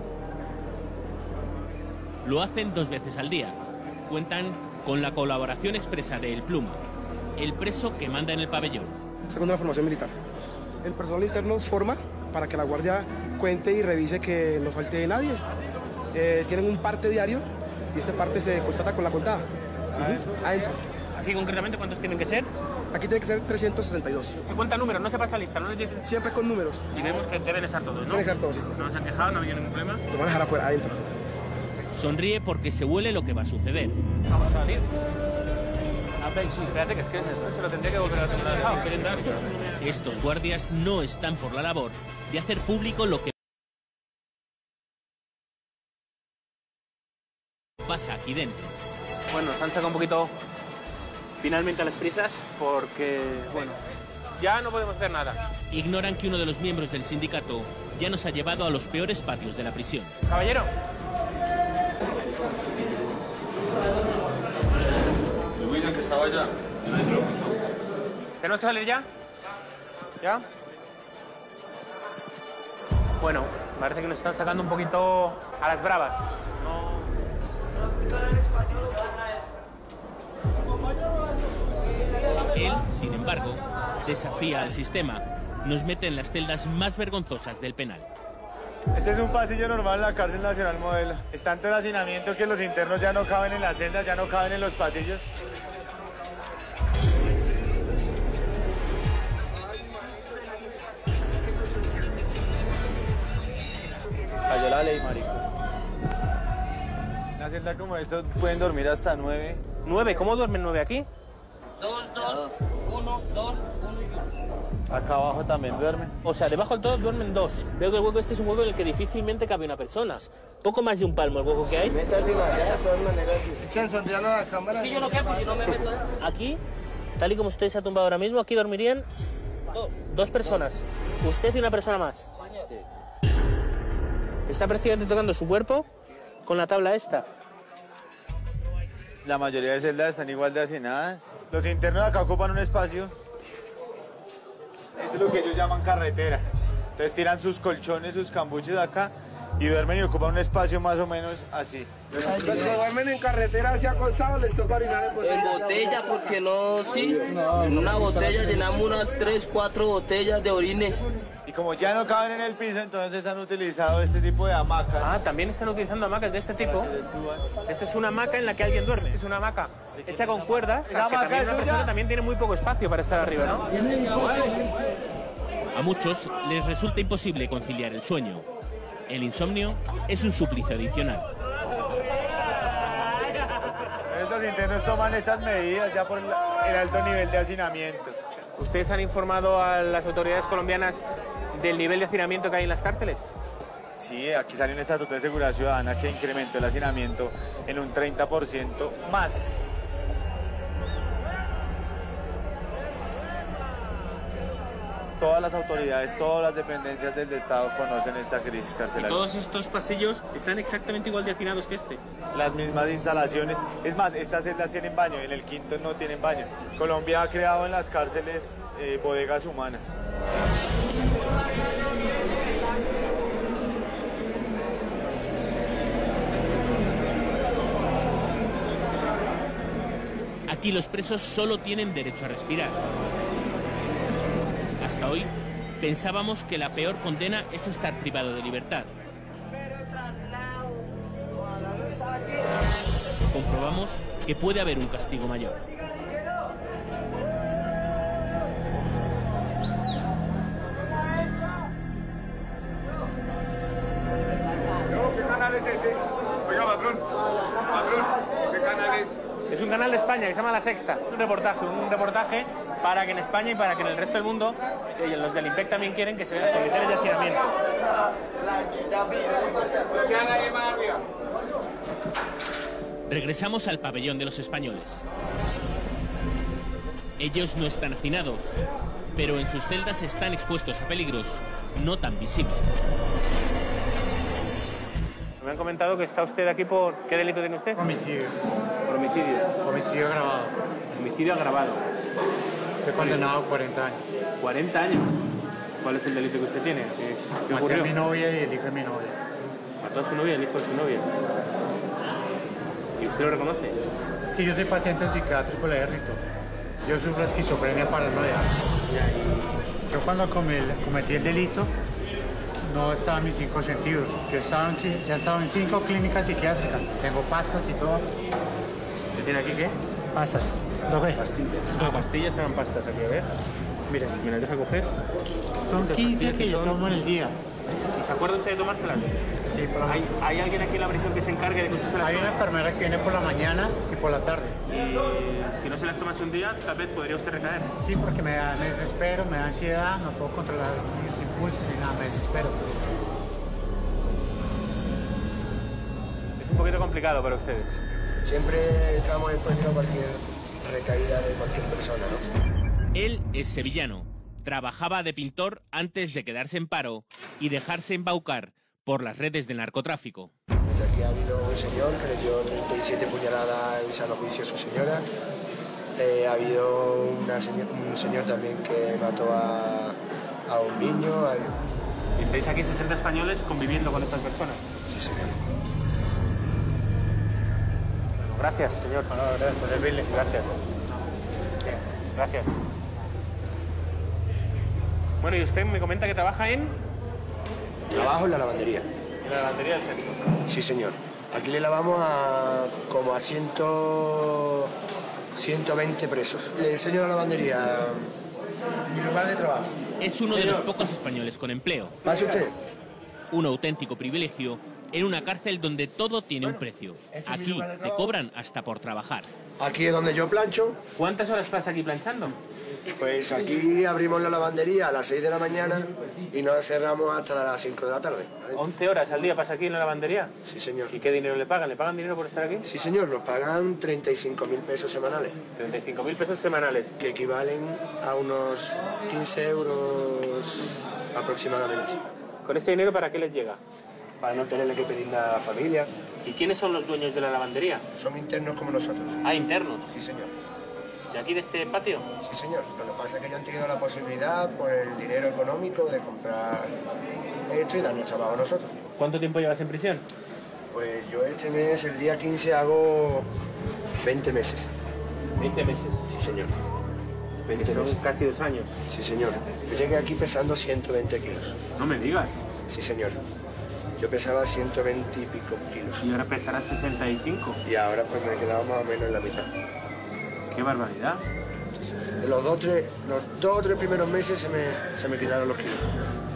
Lo hacen dos veces al día. Cuentan con la colaboración expresa de El Pluma, el preso que manda en el pabellón. Segunda formación militar. El personal interno nos forma para que la guardia cuente y revise que no falte nadie. Eh, tienen un parte diario y este parte se constata con la contada. Uh-huh. Adentro. ¿Aquí concretamente cuántos tienen que ser? Aquí tiene que ser trescientos sesenta y dos. Se cuentan números, no se pasa lista, no les dicen... Siempre con números. Y vemos que deben estar todos, ¿no? Deben estar todos, sí. No se han quejado, no ha habido ningún problema. Te van a dejar afuera, adentro. Sonríe porque se huele lo que va a suceder. Vamos a salir. Espérate, que es que esto se lo tendría que volver a hacer. ¿Quieren dar? Estos guardias no están por la labor de hacer público lo que pasa aquí dentro. Bueno, se han sacado un poquito finalmente a las prisas porque, bueno, ya no podemos hacer nada. Ignoran que uno de los miembros del sindicato ya nos ha llevado a los peores patios de la prisión. Caballero. Que estaba ya. ¿Tenemos que salir ya? ¿Ya? Bueno, Parece que nos están sacando un poquito a las bravas. Él, sin embargo, desafía al sistema. Nos mete en las celdas más vergonzosas del penal. Este es un pasillo normal en la cárcel nacional Modelo. Es tanto el hacinamiento que los internos ya no caben en las celdas, ya no caben en los pasillos. Cayó la ley, marico. En una celda como esta pueden dormir hasta nueve. ¿Nueve? ¿Cómo duermen nueve aquí? Dos, dos, uno, dos, uno y uno. Acá abajo también duermen. O sea, debajo del todo duermen dos. Veo que el hueco este es un hueco en el que difícilmente cabe una persona. Poco más de un palmo el hueco que hay. la cámara. Si yo no quepo, si no me meto. Aquí, tal y como usted se ha tumbado ahora mismo, aquí dormirían Dos. dos personas. Usted y una persona más. Sí. Está prácticamente tocando su cuerpo con la tabla esta. La mayoría de celdas están igual de hacinadas. Los internos acá ocupan un espacio. Esto es lo que ellos llaman carretera. Entonces tiran sus colchones, sus cambuches acá y duermen y ocupan un espacio más o menos así. Los que duermen en carretera hacia acostado les toca orinar en botella. En botella, porque no, sí. En una botella llenamos unas tres, cuatro botellas de orines. Y como ya no caben en el piso, entonces han utilizado este tipo de hamacas. Ah, también están utilizando hamacas de este tipo. Esta es una hamaca en la que alguien duerme. Es una hamaca hecha con cuerdas. ¿Esa que hamaca también es una suya? persona también tiene muy poco espacio para estar arriba, ¿no? A muchos les resulta imposible conciliar el sueño. El insomnio es un suplicio adicional. Los internos toman estas medidas ya por el alto nivel de hacinamiento. ¿Ustedes han informado a las autoridades colombianas del nivel de hacinamiento que hay en las cárceles? Sí, aquí salió un estatuto de seguridad ciudadana que incrementó el hacinamiento en un treinta por ciento más. Todas las autoridades, todas las dependencias del Estado conocen esta crisis Y carcelaria. todos estos pasillos están exactamente igual de hacinados que este. Las mismas instalaciones. Es más, estas celdas tienen baño, en el quinto no tienen baño. Colombia ha creado en las cárceles eh, bodegas humanas. Aquí los presos solo tienen derecho a respirar. Hasta hoy pensábamos que la peor condena es estar privado de libertad. Comprobamos que puede haber un castigo mayor. ¿Qué canal es ese? Oiga, patrón. Patrón, ¿qué canal es? Es un canal de España que se llama La Sexta. Un reportaje, un reportaje para que en España y para que en el resto del mundo, si los del I N P E C también quieren que se vean las condiciones de hacinamiento. ¿Qué hay ahí más arriba? Regresamos al pabellón de los españoles. Ellos no están hacinados, pero en sus celdas están expuestos a peligros no tan visibles. Me han comentado que está usted aquí por... ¿Qué delito tiene usted? Homicidio. Por homicidio. Homicidio agravado. Homicidio agravado. Estoy condenado a cuarenta años. ¿cuarenta años? ¿Cuál es el delito que usted tiene? ¿Qué, qué Maté ocurrió? a mi novia y el hijo de mi novia. Mató a su novia y el hijo de su novia. ¿Y usted lo reconoce? Es que yo soy paciente psiquiátrico del ejército. Yo sufro esquizofrenia paranoia. Yo cuando cometí el delito no estaba en mis cinco sentidos. Yo estaba en, ya estaba en cinco clínicas psiquiátricas. Tengo pastas y todo. ¿Usted tiene aquí qué? Pastas. ¿Lo ves? Pastillas. Ah, pastillas eran pastas aquí, a ver. Mira, ¿me las deja coger? Son Estas quince pastillas que yo son- tomo en el día. ¿Y se acuerda usted de tomárselas? Sí, por ¿Hay, ¿Hay alguien aquí en la prisión que se encargue de que usted se las Hay tome? una enfermera que viene por la mañana y por la tarde. Y si no se las tomase un día, tal vez podría usted recaer. Sí, porque me da me desespero, me da ansiedad, no puedo controlar mis impulsos ni nada, me desespero. Es un poquito complicado para ustedes. Siempre estamos expuestos a cualquier recaída de cualquier persona, ¿no? Él es sevillano. Trabajaba de pintor antes de quedarse en paro y dejarse embaucar por las redes del narcotráfico. Aquí ha habido un señor que le dio treinta y siete puñaladas en sano juicio a su señora. Eh, ha habido una señor, un señor también que mató a, a un niño. Ha, ¿Y estáis aquí sesenta españoles conviviendo con estas personas? Sí, señor. Bueno, gracias, señor. No, gracias por servirle. Gracias. Gracias. Bueno, y usted me comenta que trabaja en... Trabajo en la lavandería. En la lavandería del centro. Sí, señor. Aquí le lavamos a como a ciento, ciento veinte presos. Le enseño la lavandería, mi lugar de trabajo. Es uno de los pocos españoles con empleo. Pase usted. Un auténtico privilegio en una cárcel donde todo tiene un precio. Aquí te cobran hasta por trabajar. Aquí es donde yo plancho. ¿Cuántas horas pasa aquí planchando? Pues aquí abrimos la lavandería a las seis de la mañana y nos cerramos hasta las cinco de la tarde. ¿once horas al día pasa aquí en la lavandería? Sí, señor. ¿Y qué dinero le pagan? ¿Le pagan dinero por estar aquí? Sí, señor. Nos pagan treinta y cinco mil pesos semanales. treinta y cinco mil pesos semanales. Que equivalen a unos quince euros aproximadamente. ¿Con este dinero para qué les llega? Para no tenerle que pedir nada a la familia. ¿Y quiénes son los dueños de la lavandería? Son internos como nosotros. Ah, internos. Sí, señor. ¿De aquí, de este patio? Sí, señor. Lo que pasa es que yo han tenido la posibilidad, por el dinero económico, de comprar esto y darnos trabajo a nosotros. ¿Cuánto tiempo llevas en prisión? Pues yo este mes, el día quince, hago veinte meses. ¿veinte meses? Sí, señor. veinte Son meses. casi dos años. Sí, señor. Yo llegué aquí pesando ciento veinte kilos. No me digas. Sí, señor. Yo pesaba ciento veinte y pico kilos. Y ahora pesarás sesenta y cinco. Y ahora pues me he quedado más o menos en la mitad. ¡Qué barbaridad! En los dos, tres, los dos o tres primeros meses se me, se me quitaron los kilos.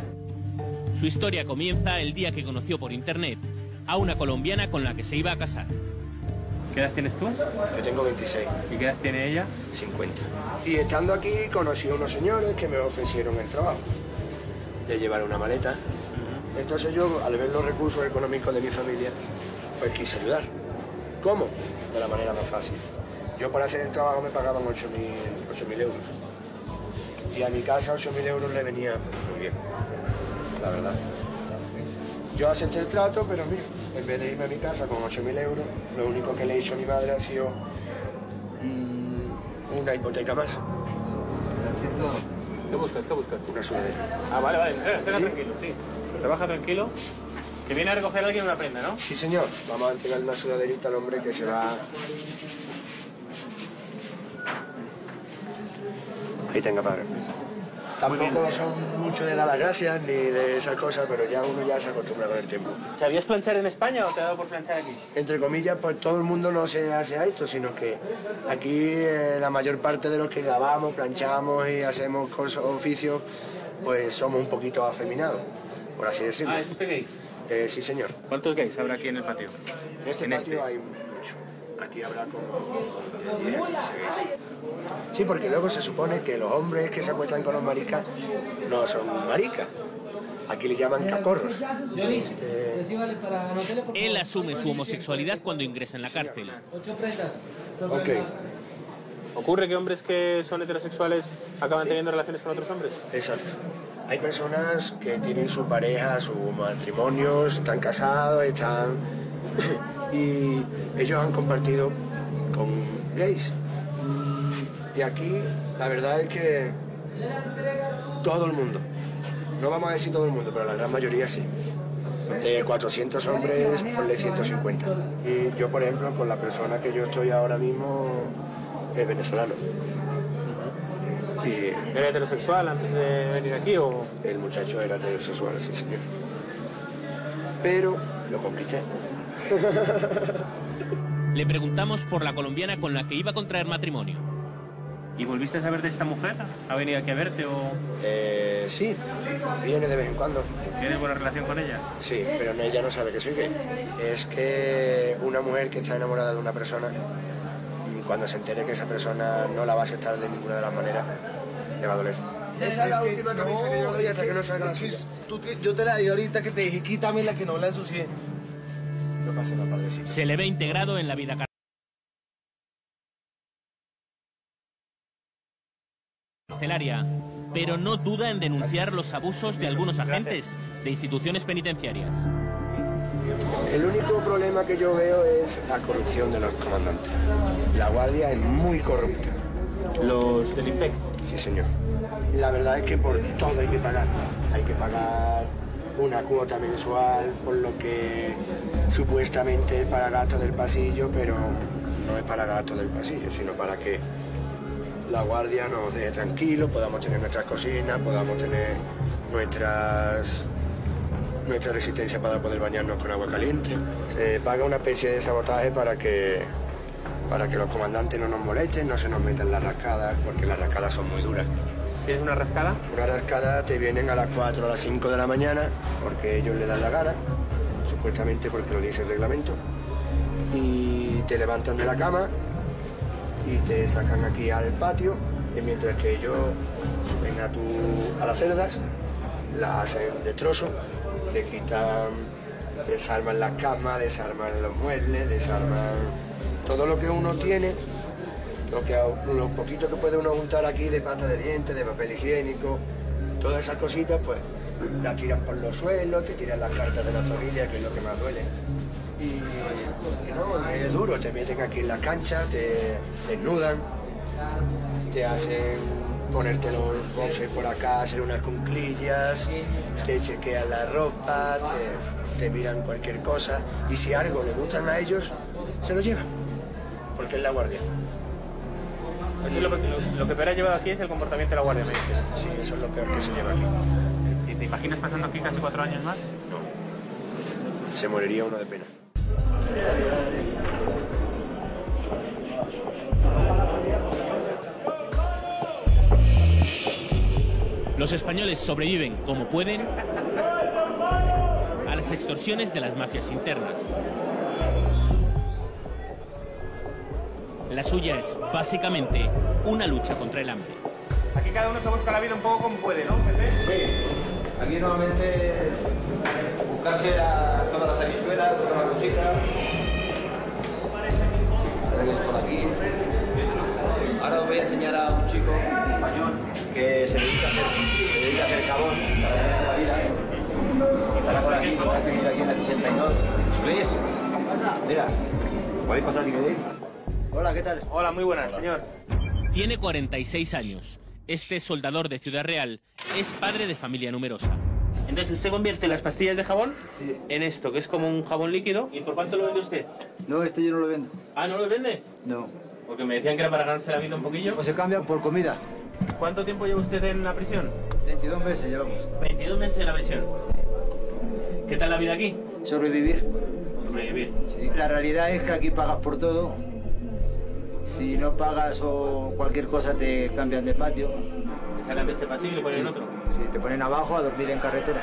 Su historia comienza el día que conoció por internet a una colombiana con la que se iba a casar. ¿Qué edad tienes tú? Yo tengo veintiséis. ¿Y qué edad tiene ella? cincuenta. Y estando aquí conocí a unos señores que me ofrecieron el trabajo de llevar una maleta. Entonces yo, al ver los recursos económicos de mi familia, pues quise ayudar. ¿Cómo? De la manera más fácil. Yo para hacer el trabajo me pagaban ocho mil euros. Y a mi casa ocho mil euros le venía muy bien, la verdad. Yo acepté el trato, pero mira, en vez de irme a mi casa con ocho mil euros, lo único que le he hecho a mi madre ha sido mmm, una hipoteca más. ¿Qué buscas? ¿Qué buscas? Una sudadera. Ah, vale, vale. Espera, espera, ¿Sí? tranquilo, sí. Trabaja tranquilo. Que viene a recoger a alguien una prenda, ¿no? Sí, señor. Vamos a entregar una sudaderita al hombre que se va... Ahí tenga, padre. Tampoco son mucho de dar las gracias ni de esas cosas, pero ya uno ya se acostumbra con el tiempo. ¿Sabías planchar en España o te ha dado por planchar aquí? Entre comillas, pues todo el mundo no se hace a esto, sino que aquí eh, la mayor parte de los que lavamos, planchamos y hacemos cosas, oficios, pues somos un poquito afeminados, por así decirlo. Ah, ¿es usted gay? Eh, sí, señor. ¿Cuántos gays habrá aquí en el patio? En este en patio este. hay mucho. Aquí habrá como de diez, quince gays. Sí, porque luego se supone que los hombres que se acuestan con los maricas no son maricas. Aquí le llaman cacorros. Este... Él asume su homosexualidad cuando ingresa en la cárcel. Ok. ¿Ocurre que hombres que son heterosexuales acaban teniendo relaciones con otros hombres? Exacto. Hay personas que tienen su pareja, su matrimonio, están casados, están... y ellos han compartido con gays. Y aquí la verdad es que todo el mundo, no vamos a decir todo el mundo, pero la gran mayoría sí. De cuatrocientos hombres, ponle ciento cincuenta. Y yo, por ejemplo, con la persona que yo estoy ahora mismo, es venezolano. Y ¿Era heterosexual antes de venir aquí o...? El muchacho era heterosexual, sí, señor. Pero lo conquisté. Le preguntamos por la colombiana con la que iba a contraer matrimonio. ¿Y volviste a saber de esta mujer? ¿Ha venido aquí a verte o...? Eh, sí, viene de vez en cuando. ¿Tienes buena relación con ella? Sí, pero ella no sabe que soy gay. Es que una mujer que está enamorada de una persona, cuando se entere que esa persona no la va a aceptar de ninguna de las maneras, le va a doler. Esa es la última camisa que yo doy hasta que no salga la suya. Yo te la di ahorita que te dije, quítame la que no la ensucié. No pasa nada, padrecito. Se le ve integrado en la vida carcelaria, pero no duda en denunciar los abusos de algunos agentes de instituciones penitenciarias. El único problema que yo veo es la corrupción de los comandantes. La guardia es muy corrupta. ¿Los del IMPEC? Sí, señor. La verdad es que por todo hay que pagar. Hay que pagar una cuota mensual por lo que supuestamente es para gastos del pasillo, pero no es para gastos del pasillo, sino para que la guardia nos deje tranquilos, podamos tener nuestras cocinas, podamos tener nuestras, nuestra resistencia para poder bañarnos con agua caliente. Se paga una especie de sabotaje para que, para que los comandantes no nos molesten, no se nos metan las rascadas, porque las rascadas son muy duras. ¿Qué es una rascada? Una rascada te vienen a las cuatro o a las cinco de la mañana, porque ellos le dan la gana, supuestamente porque lo dice el reglamento, y te levantan de la cama y te sacan aquí al patio, y mientras que ellos suben a, tu, a las cerdas, las hacen de trozo, le quitan, desarman las camas, desarman los muebles, desarman todo lo que uno tiene. Lo, que, lo poquito que puede uno juntar aquí de pasta de dientes, de papel higiénico, todas esas cositas, pues las tiran por los suelos, te tiran las cartas de la familia, que es lo que más duele. Y, y no, es duro, te meten aquí en la cancha, te desnudan, te hacen ponerte los boxers por acá, hacer unas cunclillas, te chequean la ropa, te, te miran cualquier cosa, y si algo le gustan a ellos, se lo llevan, porque es la guardia. Eso es lo, lo, lo que peor ha llevado aquí es el comportamiento de la Guardia Médica. Sí, eso es lo peor que se lleva aquí. ¿Y te imaginas pasando aquí casi cuatro años más? No. Se moriría uno de pena. Los españoles sobreviven como pueden a las extorsiones de las mafias internas. La suya es, básicamente, una lucha contra el hambre. Aquí cada uno se busca la vida un poco como puede, ¿no? Sí. Aquí normalmente es buscarse la, todas las sanguijuelas, todas las cositas. Que es por aquí. Ahora os voy a enseñar a un chico español que se dedica a hacer, se dedica a hacer jabón para ganarse la vida. Y para por aquí, por aquí, aquí en la sesenta y dos. ¿Veis? Mira, podéis pasar si queréis. Hola, ¿qué tal? Hola, muy buenas, señor. Tiene cuarenta y seis años. Este soldador de Ciudad Real es padre de familia numerosa. Entonces, ¿usted convierte las pastillas de jabón sí. en esto, que es como un jabón líquido? ¿Y por cuánto lo vende usted? No, este yo no lo vendo. Ah, ¿no lo vende? No. Porque me decían que era para ganarse la vida un poquillo. Pues se cambia por comida. ¿Cuánto tiempo lleva usted en la prisión? veintidós meses llevamos. veintidós meses en la prisión. Sí. ¿Qué tal la vida aquí? Sobrevivir. Sobrevivir. Sí. La realidad es que aquí pagas por todo. Si no pagas o cualquier cosa te cambian de patio. ¿Te sacan de este pasillo y le ponen sí. en otro? Sí, te ponen abajo a dormir en carretera.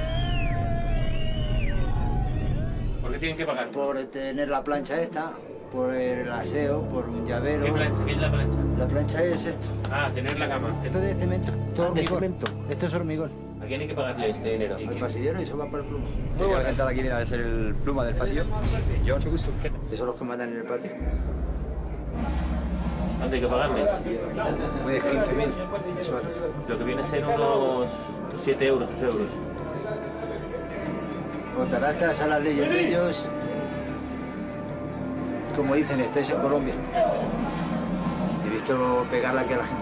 ¿Por qué tienen que pagar? Por tener la plancha esta, por el aseo, por un llavero. ¿Qué plancha? ¿Qué es la plancha? La plancha es esto. Ah, tener la cama. Esto de cemento. Todo ah, hormigón. cemento. Esto es hormigón. ¿A quién hay que pagarle este dinero? Al pasillero y eso va para el pluma. Te voy a sentar aquí, mira, a ser el pluma del patio. Yo. Mucho gusto. Esos son los que mandan en el patio. ¿Dónde hay que pagarles? Pues quince mil mensuales. Lo que viene a ser unos siete euros, ocho euros. O te adaptas a las leyes de ellos, como dicen, estáis en Colombia. He visto pegarla aquí a la gente.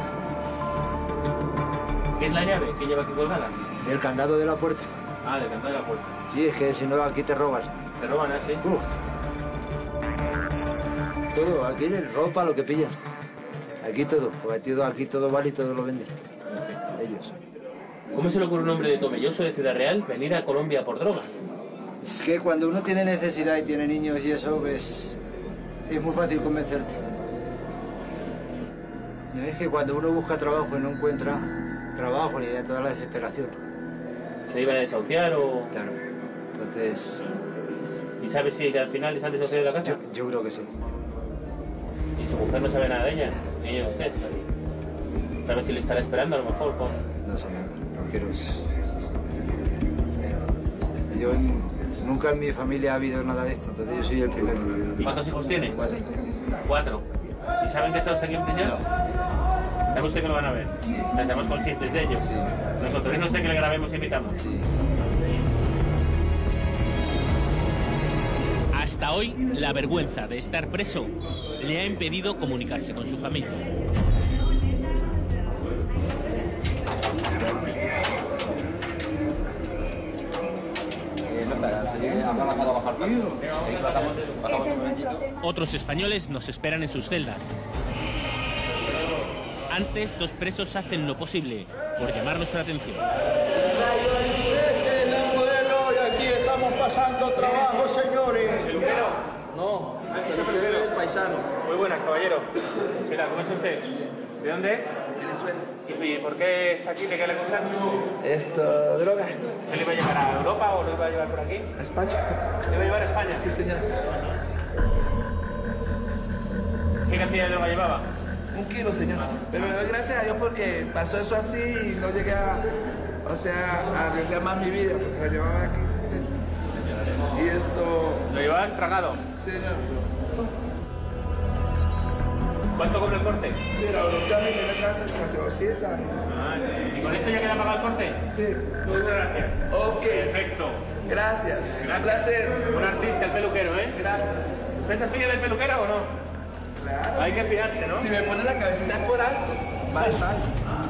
¿Qué es la llave que lleva aquí colgada? El candado de la puerta. Ah, del candado de la puerta. Sí, es que si no aquí te roban. ¿Te roban así? Uf. Todo, aquí en ropa, lo que pillan. Aquí todo, porque aquí todo vale y todo lo venden. Ellos. ¿Cómo se le ocurre un hombre de Tomelloso, de Ciudad Real, venir a Colombia por droga? Es que cuando uno tiene necesidad y tiene niños y eso, pues, es muy fácil convencerte. No es que cuando uno busca trabajo y no encuentra trabajo ni de toda la desesperación. ¿Se iban a desahuciar o...? Claro, entonces... ¿Y sabes si al final les han desahuciado de la casa? Yo, yo creo que sí. ¿Y su mujer no sabe nada de ella? ¿Ni ella de usted? ¿Sabe si le estará esperando a lo mejor? Con... No sé nada, no quiero... Yo en... nunca en mi familia ha habido nada de esto, entonces yo soy el primero. ¿Cuántos hijos tiene? Cuatro. ¿Cuatro? ¿Y saben que está usted aquí en prisión? No. ¿Sabe usted que lo van a ver? Sí. ¿Estamos conscientes de ello? Sí. ¿Nosotros no sé que le grabemos y invitamos? Sí. Hasta hoy, la vergüenza de estar preso le ha impedido comunicarse con su familia. Otros españoles nos esperan en sus celdas. Antes, dos presos hacen lo posible por llamar nuestra atención. Este es el modelo y aquí estamos pasando trabajo, señores. ¿Peluquero? No, el peluquero es el paisano. Muy buenas, caballero. Mira, ¿cómo es usted? ¿De dónde es? Venezuela. ¿Y por qué está aquí? ¿De qué le acusan? Esto, droga. ¿Qué le iba a llevar a Europa o lo iba a llevar por aquí? A España. ¿Le iba a llevar a España? Sí, señor. ¿Qué cantidad de droga llevaba? Un kilo, señor. Pero le doy gracias a Dios porque pasó eso así y no llegué a, o sea, a arriesgar más mi vida porque la llevaba aquí. Y esto... ¿Lo llevaban tragado? Sí, señor. ¿Cuánto cobra el corte? Sí, la voluntad me tiene casa como hace doscientos años. Ah, ¿y con esto ya queda pagado el corte? Sí. Muchas gracias. Ok. Perfecto. Gracias. Gracias. Un placer. Un artista, el peluquero, ¿eh? Gracias. ¿Usted se fía del peluquero o no? Claro. Hay que fiarse, ¿no? Si me pone la cabecita es por algo. Bye, bye.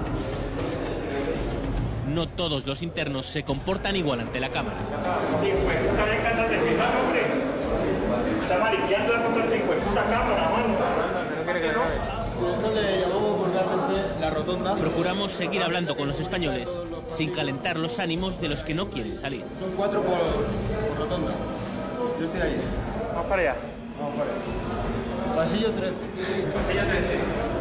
No todos los internos se comportan igual ante la cámara. Están en casa de filmar, hombre. Está mariqueando la puta puta cámara, mano. Esto le llamamos vulgarmente la rotonda. Procuramos seguir hablando con los españoles sin calentar los ánimos de los que no quieren salir. Son cuatro por, por rotonda. Yo estoy ahí. Vamos para allá. Vamos para allá. Pasillo trece. Pasillo trece.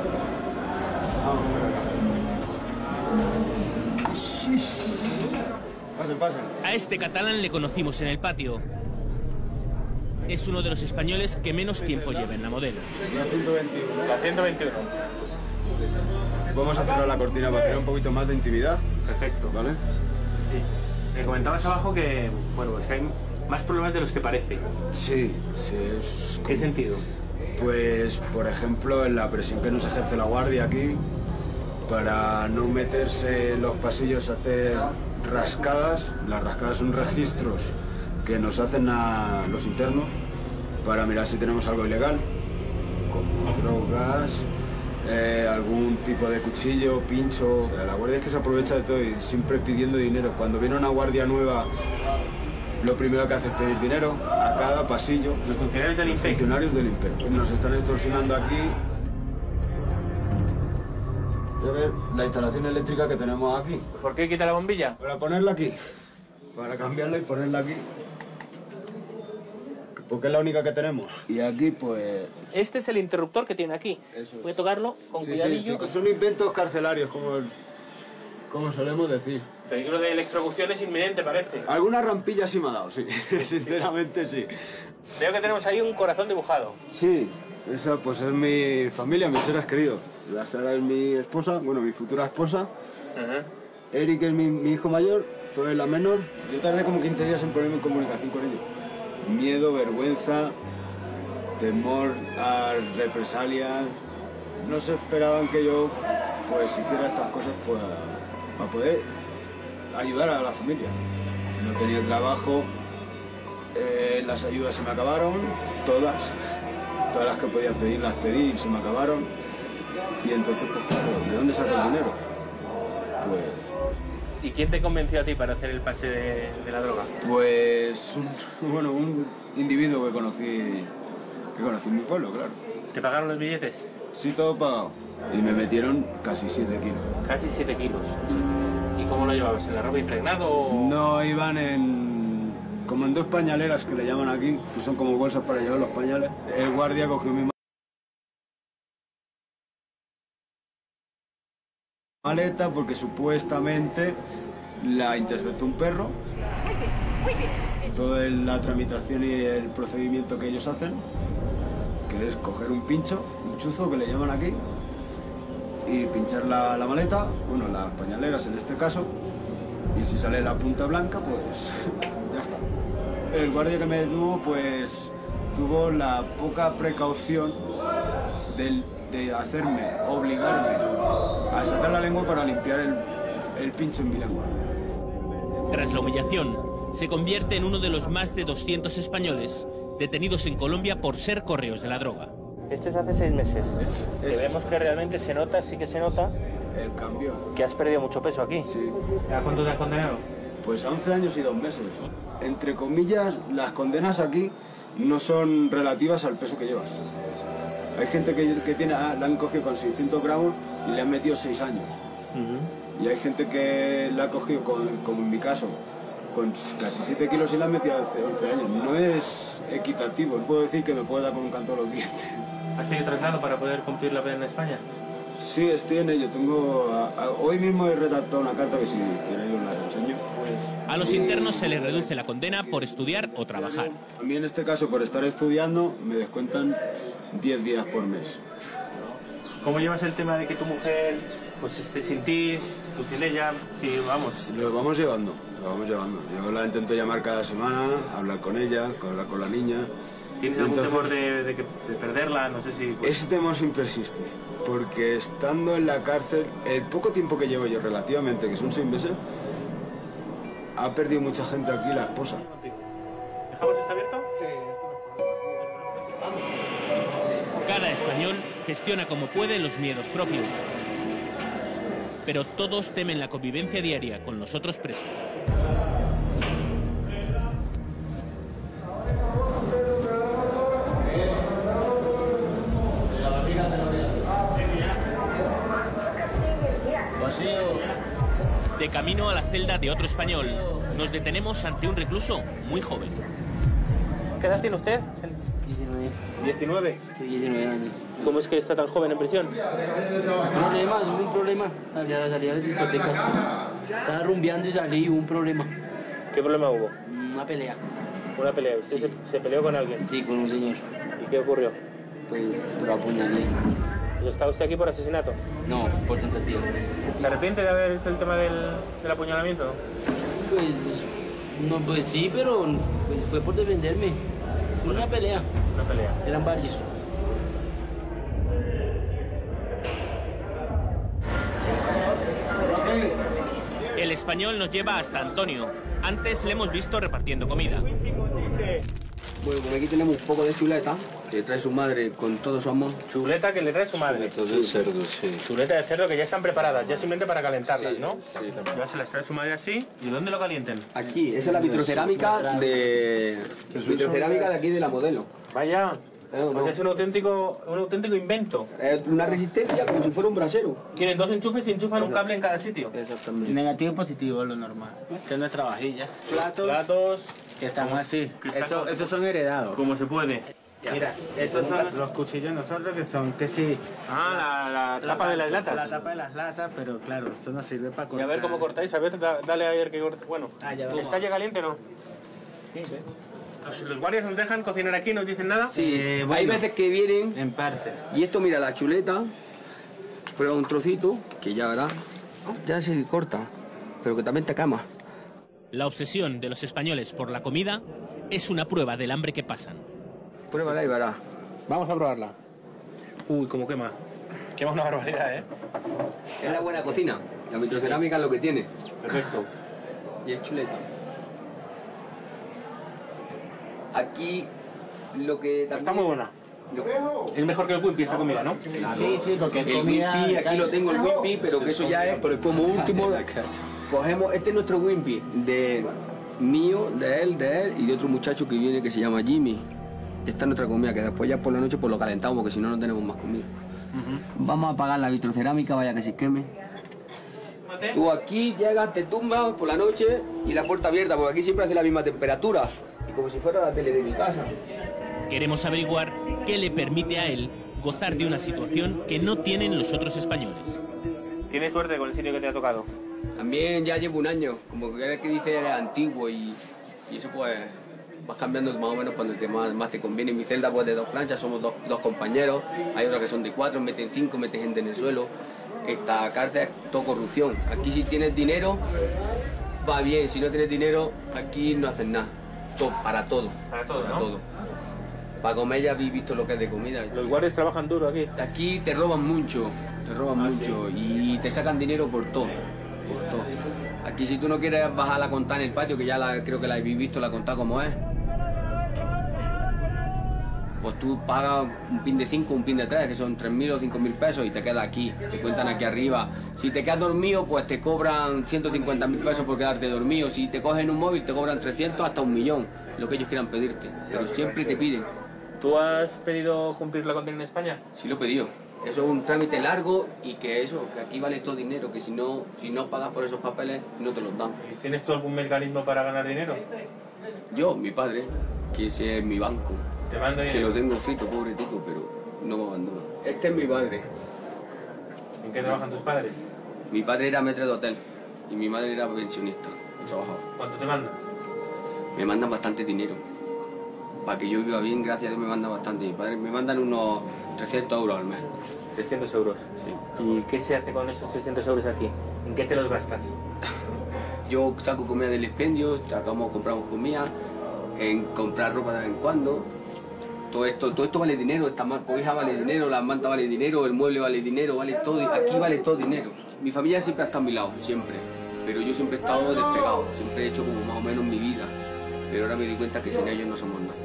Pasen, pasen. A este catalán le conocimos en el patio. Es uno de los españoles que menos tiempo lleva en la modelo. La ciento veintiuno. La ciento veintiuno. Vamos a cerrar la cortina para tener un poquito más de intimidad. Perfecto. ¿Vale? Sí. Me comentabas abajo que, bueno, es que hay más problemas de los que parece. Sí, sí. Es ¿Qué sentido? Pues, por ejemplo, en la presión que nos ejerce la guardia aquí, para no meterse en los pasillos a hacer rascadas. Las rascadas son registros que nos hacen a los internos para mirar si tenemos algo ilegal, como drogas, eh, algún tipo de cuchillo, pincho. La guardia es que se aprovecha de todo y siempre pidiendo dinero. Cuando viene una guardia nueva, lo primero que hace es pedir dinero a cada pasillo. Los funcionarios del INPE. Funcionarios del INPE. Nos están extorsionando aquí. A ver, la instalación eléctrica que tenemos aquí. ¿Por qué quita la bombilla? Para ponerla aquí. Para cambiarla y ponerla aquí. Porque es la única que tenemos. Y aquí, pues... Este es el interruptor que tiene aquí. Eso es. Voy a tocarlo con Sí, cuidadillo. sí, sí, son inventos carcelarios, como, como solemos decir. Peligro de electrocución es inminente, parece. Alguna rampilla sí me ha dado, sí. Sinceramente, sí. Veo que tenemos ahí un corazón dibujado. Sí, esa pues es mi familia, mis seres queridos. La Sara es mi esposa, bueno, mi futura esposa. Ajá. Eric es mi, mi hijo mayor, Zoe la menor. Yo tardé como quince días en ponerme en comunicación con ellos. Miedo, vergüenza, temor a represalias. No se esperaban que yo pues hiciera estas cosas pues, para poder ayudar a la familia. No tenía trabajo, eh, las ayudas se me acabaron, todas. Todas las que podía pedir las pedí y se me acabaron. Y entonces, pues claro, ¿de dónde saco el dinero? Pues... ¿Y quién te convenció a ti para hacer el pase de, de la droga? Pues, un, bueno, un individuo que conocí, que conocí en mi pueblo, claro. ¿Te pagaron los billetes? Sí, todo pagado. Y me metieron casi siete kilos. Casi siete kilos. ¿Y cómo lo llevabas? ¿En la ropa impregnado o...? No, iban en... como en dos pañaleras que le llaman aquí, que son como bolsas para llevar los pañales. El guardia cogió mi maleta porque supuestamente la interceptó un perro. Toda la tramitación y el procedimiento que ellos hacen, que es coger un pincho, un chuzo que le llaman aquí, y pinchar la, la maleta, bueno, las pañaleras en este caso, y si sale la punta blanca, pues ya está. El guardia que me detuvo, pues tuvo la poca precaución del de hacerme, obligarme a sacar la lengua para limpiar el, el pincho en mi lengua. Tras la humillación, se convierte en uno de los más de doscientos españoles detenidos en Colombia por ser correos de la droga. Este es hace seis meses. Que Es- vemos que realmente se nota, sí que se nota, El cambio. que has perdido mucho peso aquí. Sí. ¿A cuánto te has condenado? Pues a once años y dos meses. Entre comillas, las condenas aquí no son relativas al peso que llevas. Hay gente que, que tiene, ah, la han cogido con seiscientos gramos y le han metido seis años. Uh-huh. Y hay gente que la ha cogido, con, como en mi caso, con casi siete kilos y la han metido once años. No es equitativo, no puedo decir que me pueda dar con un canto a los dientes. ¿Has tenido traslado para poder cumplir la pena en España? Sí, estoy en ello. Tengo, a, a, hoy mismo he redactado una carta que si queréis os la enseño. A los internos se les reduce la condena por estudiar o trabajar. A mí en este caso, por estar estudiando, me descuentan diez días por mes. ¿Cómo llevas el tema de que tu mujer pues esté sin ti, tú sin ella? Sí, vamos. Lo vamos llevando, lo vamos llevando. Yo la intento llamar cada semana, hablar con ella, hablar con la niña. ¿Tienes algún Entonces, temor de, de, que, de perderla? No sé si... Pues... Ese temor siempre existe, porque estando en la cárcel, el poco tiempo que llevo yo relativamente, que son seis meses, ha perdido mucha gente aquí la esposa. ¿Dejamos esto abierto? Sí. Cada español gestiona como puede los miedos propios, pero todos temen la convivencia diaria con los otros presos. De camino a la celda de otro español, nos detenemos ante un recluso muy joven. ¿Qué edad tiene usted? diecinueve. ¿diecinueve? Sí, diecinueve años. ¿Cómo es que está tan joven en prisión? Problema, es un problema. Salí a las discotecas. Estaba rumbeando y salí, hubo un problema. ¿Qué problema hubo? Una pelea. ¿Una pelea? ¿Usted sí. se, se peleó con alguien? Sí, con un señor. ¿Y qué ocurrió? Pues lo apuñalé. ¿Pues está usted aquí por asesinato? No, por tentativa. ¿Se arrepiente de haber hecho el tema del, del apuñalamiento? Pues, no, pues sí, pero pues fue por defenderme. Una pelea. Una pelea. Eran varios. El español nos lleva hasta Antonio. Antes le hemos visto repartiendo comida. Bueno, pues aquí tenemos un poco de chuleta que trae su madre con todo su amor. Chuleta que le trae su madre. Chuleta de cerdo, sí. Chuleta de cerdo que ya están preparadas, ya simplemente para calentarlas, sí, ¿no? Sí, también. Ya se las trae su madre así. ¿Y dónde lo calienten? Aquí, esa es la vitrocerámica de... vitrocerámica de aquí de la Modelo. Vaya. No, no. Pues es un auténtico, un auténtico invento. Es una resistencia como si fuera un brasero. Tienen dos enchufes y enchufan un cable en cada sitio. Exactamente. Negativo y positivo, lo normal. Esta es nuestra vajilla. Platos. Platos. Que estamos así. Estos, estos son heredados. Como se puede. Mira, estos son los cuchillos nosotros que son que sí. Ah, la, la tapa de las latas. La tapa de las latas, pero claro, esto nos sirve para cortar. Y a ver cómo cortáis, a ver, da, dale a ver que corte. Bueno, ah, ya ¿está ya caliente o no? Sí, sí. Los, los guardias nos dejan cocinar aquí, ¿no dicen nada? Sí, eh, bueno, hay veces que vienen. En parte. Y esto, mira, la chuleta, prueba un trocito, que ya verás, ya se corta, pero que también te cama. La obsesión de los españoles por la comida es una prueba del hambre que pasan. Pruébala y verás. Vamos a probarla. Uy, cómo quema. Quema una barbaridad, ¿eh? Es la buena cocina. La vitrocerámica es lo que tiene. Perfecto. Y es chuleta. Aquí lo que también... Está muy buena. Es mejor que el Wimpy esta comida, ¿no? Sí, sí, porque el Wimpy, aquí lo tengo el Wimpy, pero que eso ya es como último. Cogemos, este es nuestro Wimpy, de mío, de él, de él y de otro muchacho que viene que se llama Jimmy. Esta es nuestra comida, que después ya por la noche pues lo calentamos, porque si no, no tenemos más comida. Uh-huh. Vamos a apagar la vitrocerámica, vaya que se queme. Tú aquí llegas, te tumbas por la noche y la puerta abierta, porque aquí siempre hace la misma temperatura. Y como si fuera la tele de mi casa. Queremos averiguar qué le permite a él gozar de una situación que no tienen los otros españoles. ¿Tienes suerte con el sitio que te ha tocado? También ya llevo un año, como que es que dice es antiguo y, y eso pues vas cambiando más o menos cuando te, más, más te conviene. En mi celda pues de dos planchas, somos dos, dos compañeros, hay otros que son de cuatro, meten cinco, meten gente en el suelo. Esta cárcel es todo corrupción. Aquí si tienes dinero va bien, si no tienes dinero aquí no haces nada. Todo, para todo. Para todo, para ¿no? todo. Para comer ya habéis visto lo que es de comida. Los guardias trabajan duro aquí. Aquí te roban mucho, te roban ah, mucho sí. Y te sacan dinero por todo, por todo. Aquí si tú no quieres bajar la contar en el patio, que ya la, creo que la habéis visto la contar como es, pues tú pagas un pin de cinco, un pin de tres, que son tres mil o cinco mil pesos y te quedas aquí, te cuentan aquí arriba. Si te quedas dormido, pues te cobran ciento cincuenta mil pesos por quedarte dormido. Si te cogen un móvil, te cobran trescientos hasta un millón, lo que ellos quieran pedirte, pero siempre te piden. ¿Tú has pedido cumplir la condena en España? Sí, lo he pedido. Eso es un trámite largo y que eso, que aquí vale todo dinero, que si no, si no pagas por esos papeles, no te los dan. ¿Tienes tú algún mecanismo para ganar dinero? Yo, mi padre, que ese es mi banco, ¿Te manda que dinero? lo tengo frito, pobre tico, pero no me abandona. Este es mi padre. ¿En qué trabajan tus padres? Mi padre era maître de hotel y mi madre era pensionista, no trabajaba. ¿Cuánto te mandan? Me mandan bastante dinero. Para que yo viva bien, gracias a Dios me mandan bastante. Mi padre me mandan unos trescientos euros al mes. trescientos euros. Sí. ¿Y qué se hace con esos trescientos euros aquí? ¿En qué te los gastas? Yo saco comida del expendio, sacamos, compramos comida, en comprar ropa de vez en cuando. Todo esto, todo esto vale dinero, esta cobija vale dinero, la manta vale dinero, el mueble vale dinero, vale todo, aquí vale todo dinero. Mi familia siempre ha estado a mi lado, siempre. Pero yo siempre he estado despegado, siempre he hecho como más o menos mi vida. Pero ahora me di cuenta que sin ellos no somos nada.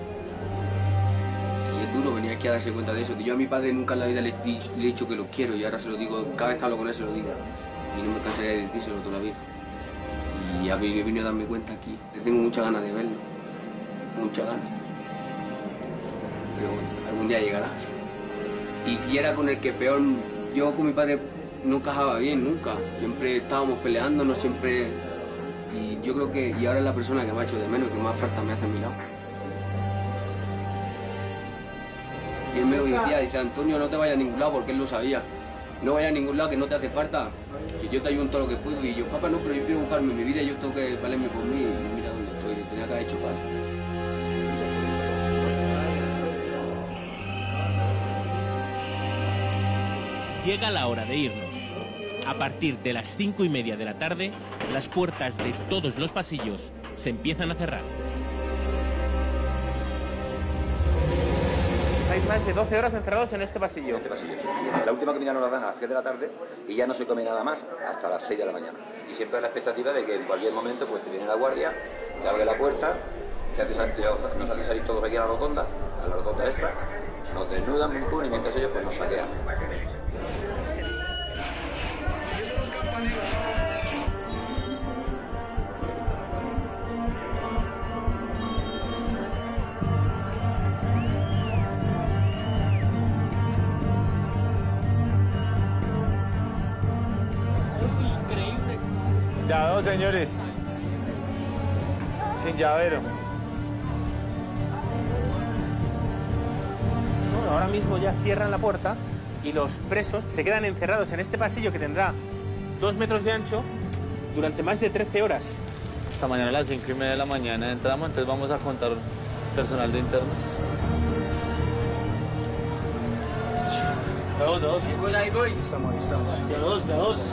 Y es duro venir aquí a darse cuenta de eso. Yo a mi padre nunca en la vida le, le he dicho que lo quiero y ahora se lo digo, cada vez que hablo con él se lo digo. Y no me cansaré de decírselo toda la vida. Y he venido a darme cuenta aquí. Le tengo muchas ganas de verlo. Muchas ganas. Pero bueno, algún día llegará. Y quiera con el que peor, yo con mi padre no encajaba bien, nunca. Siempre estábamos peleándonos, siempre... Y yo creo que... Y ahora es la persona que me ha hecho de menos y que más falta me hace a mi lado. Y él me lo decía, dice, Antonio, no te vayas a ningún lado, porque él lo sabía. No vayas a ningún lado, que no te hace falta, que yo te ayudo en todo lo que puedo. Y yo, papá, no, pero yo quiero buscarme mi vida, yo tengo que valerme por mí y mira dónde estoy, le tenía que haber hecho padre. Llega la hora de irnos. A partir de las cinco y media de la tarde, las puertas de todos los pasillos se empiezan a cerrar. Estáis más de doce horas encerrados en este pasillo. En este pasillo, sí. La última comida nos la dan a las tres de la tarde y ya no se come nada más hasta las seis de la mañana. Y siempre hay la expectativa de que en cualquier momento pues te viene la guardia, te abre la puerta, te hace salir, nos hace salir todos aquí a la rotonda, a la rotonda esta, nos desnudan y mientras ellos pues nos saquean. Ya dos, señores. Sin llavero. Bueno, ahora mismo ya cierran la puerta y los presos se quedan encerrados en este pasillo que tendrá dos metros de ancho durante más de trece horas. Esta mañana a las cinco y media de la mañana entramos, entonces vamos a contar personal de internos. De dos, de dos. Ahí voy. Estamos, estamos. De dos, de dos.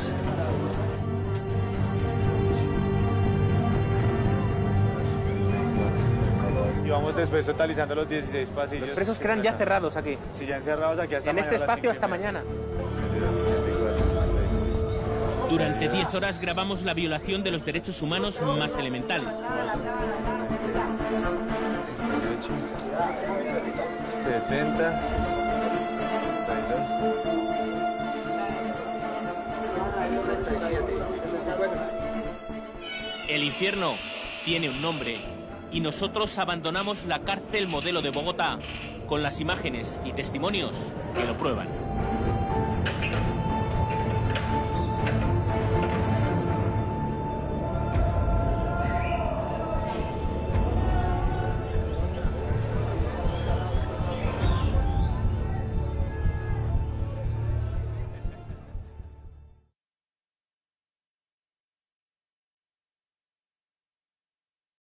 Y vamos después totalizando los dieciséis pasillos. Los presos quedan ya cerrados aquí. Sí, ya encerrados aquí hasta en mañana. este espacio hasta mañana. Durante diez horas grabamos la violación de los derechos humanos más elementales. setenta. El infierno tiene un nombre y nosotros abandonamos la cárcel modelo de Bogotá con las imágenes y testimonios que lo prueban.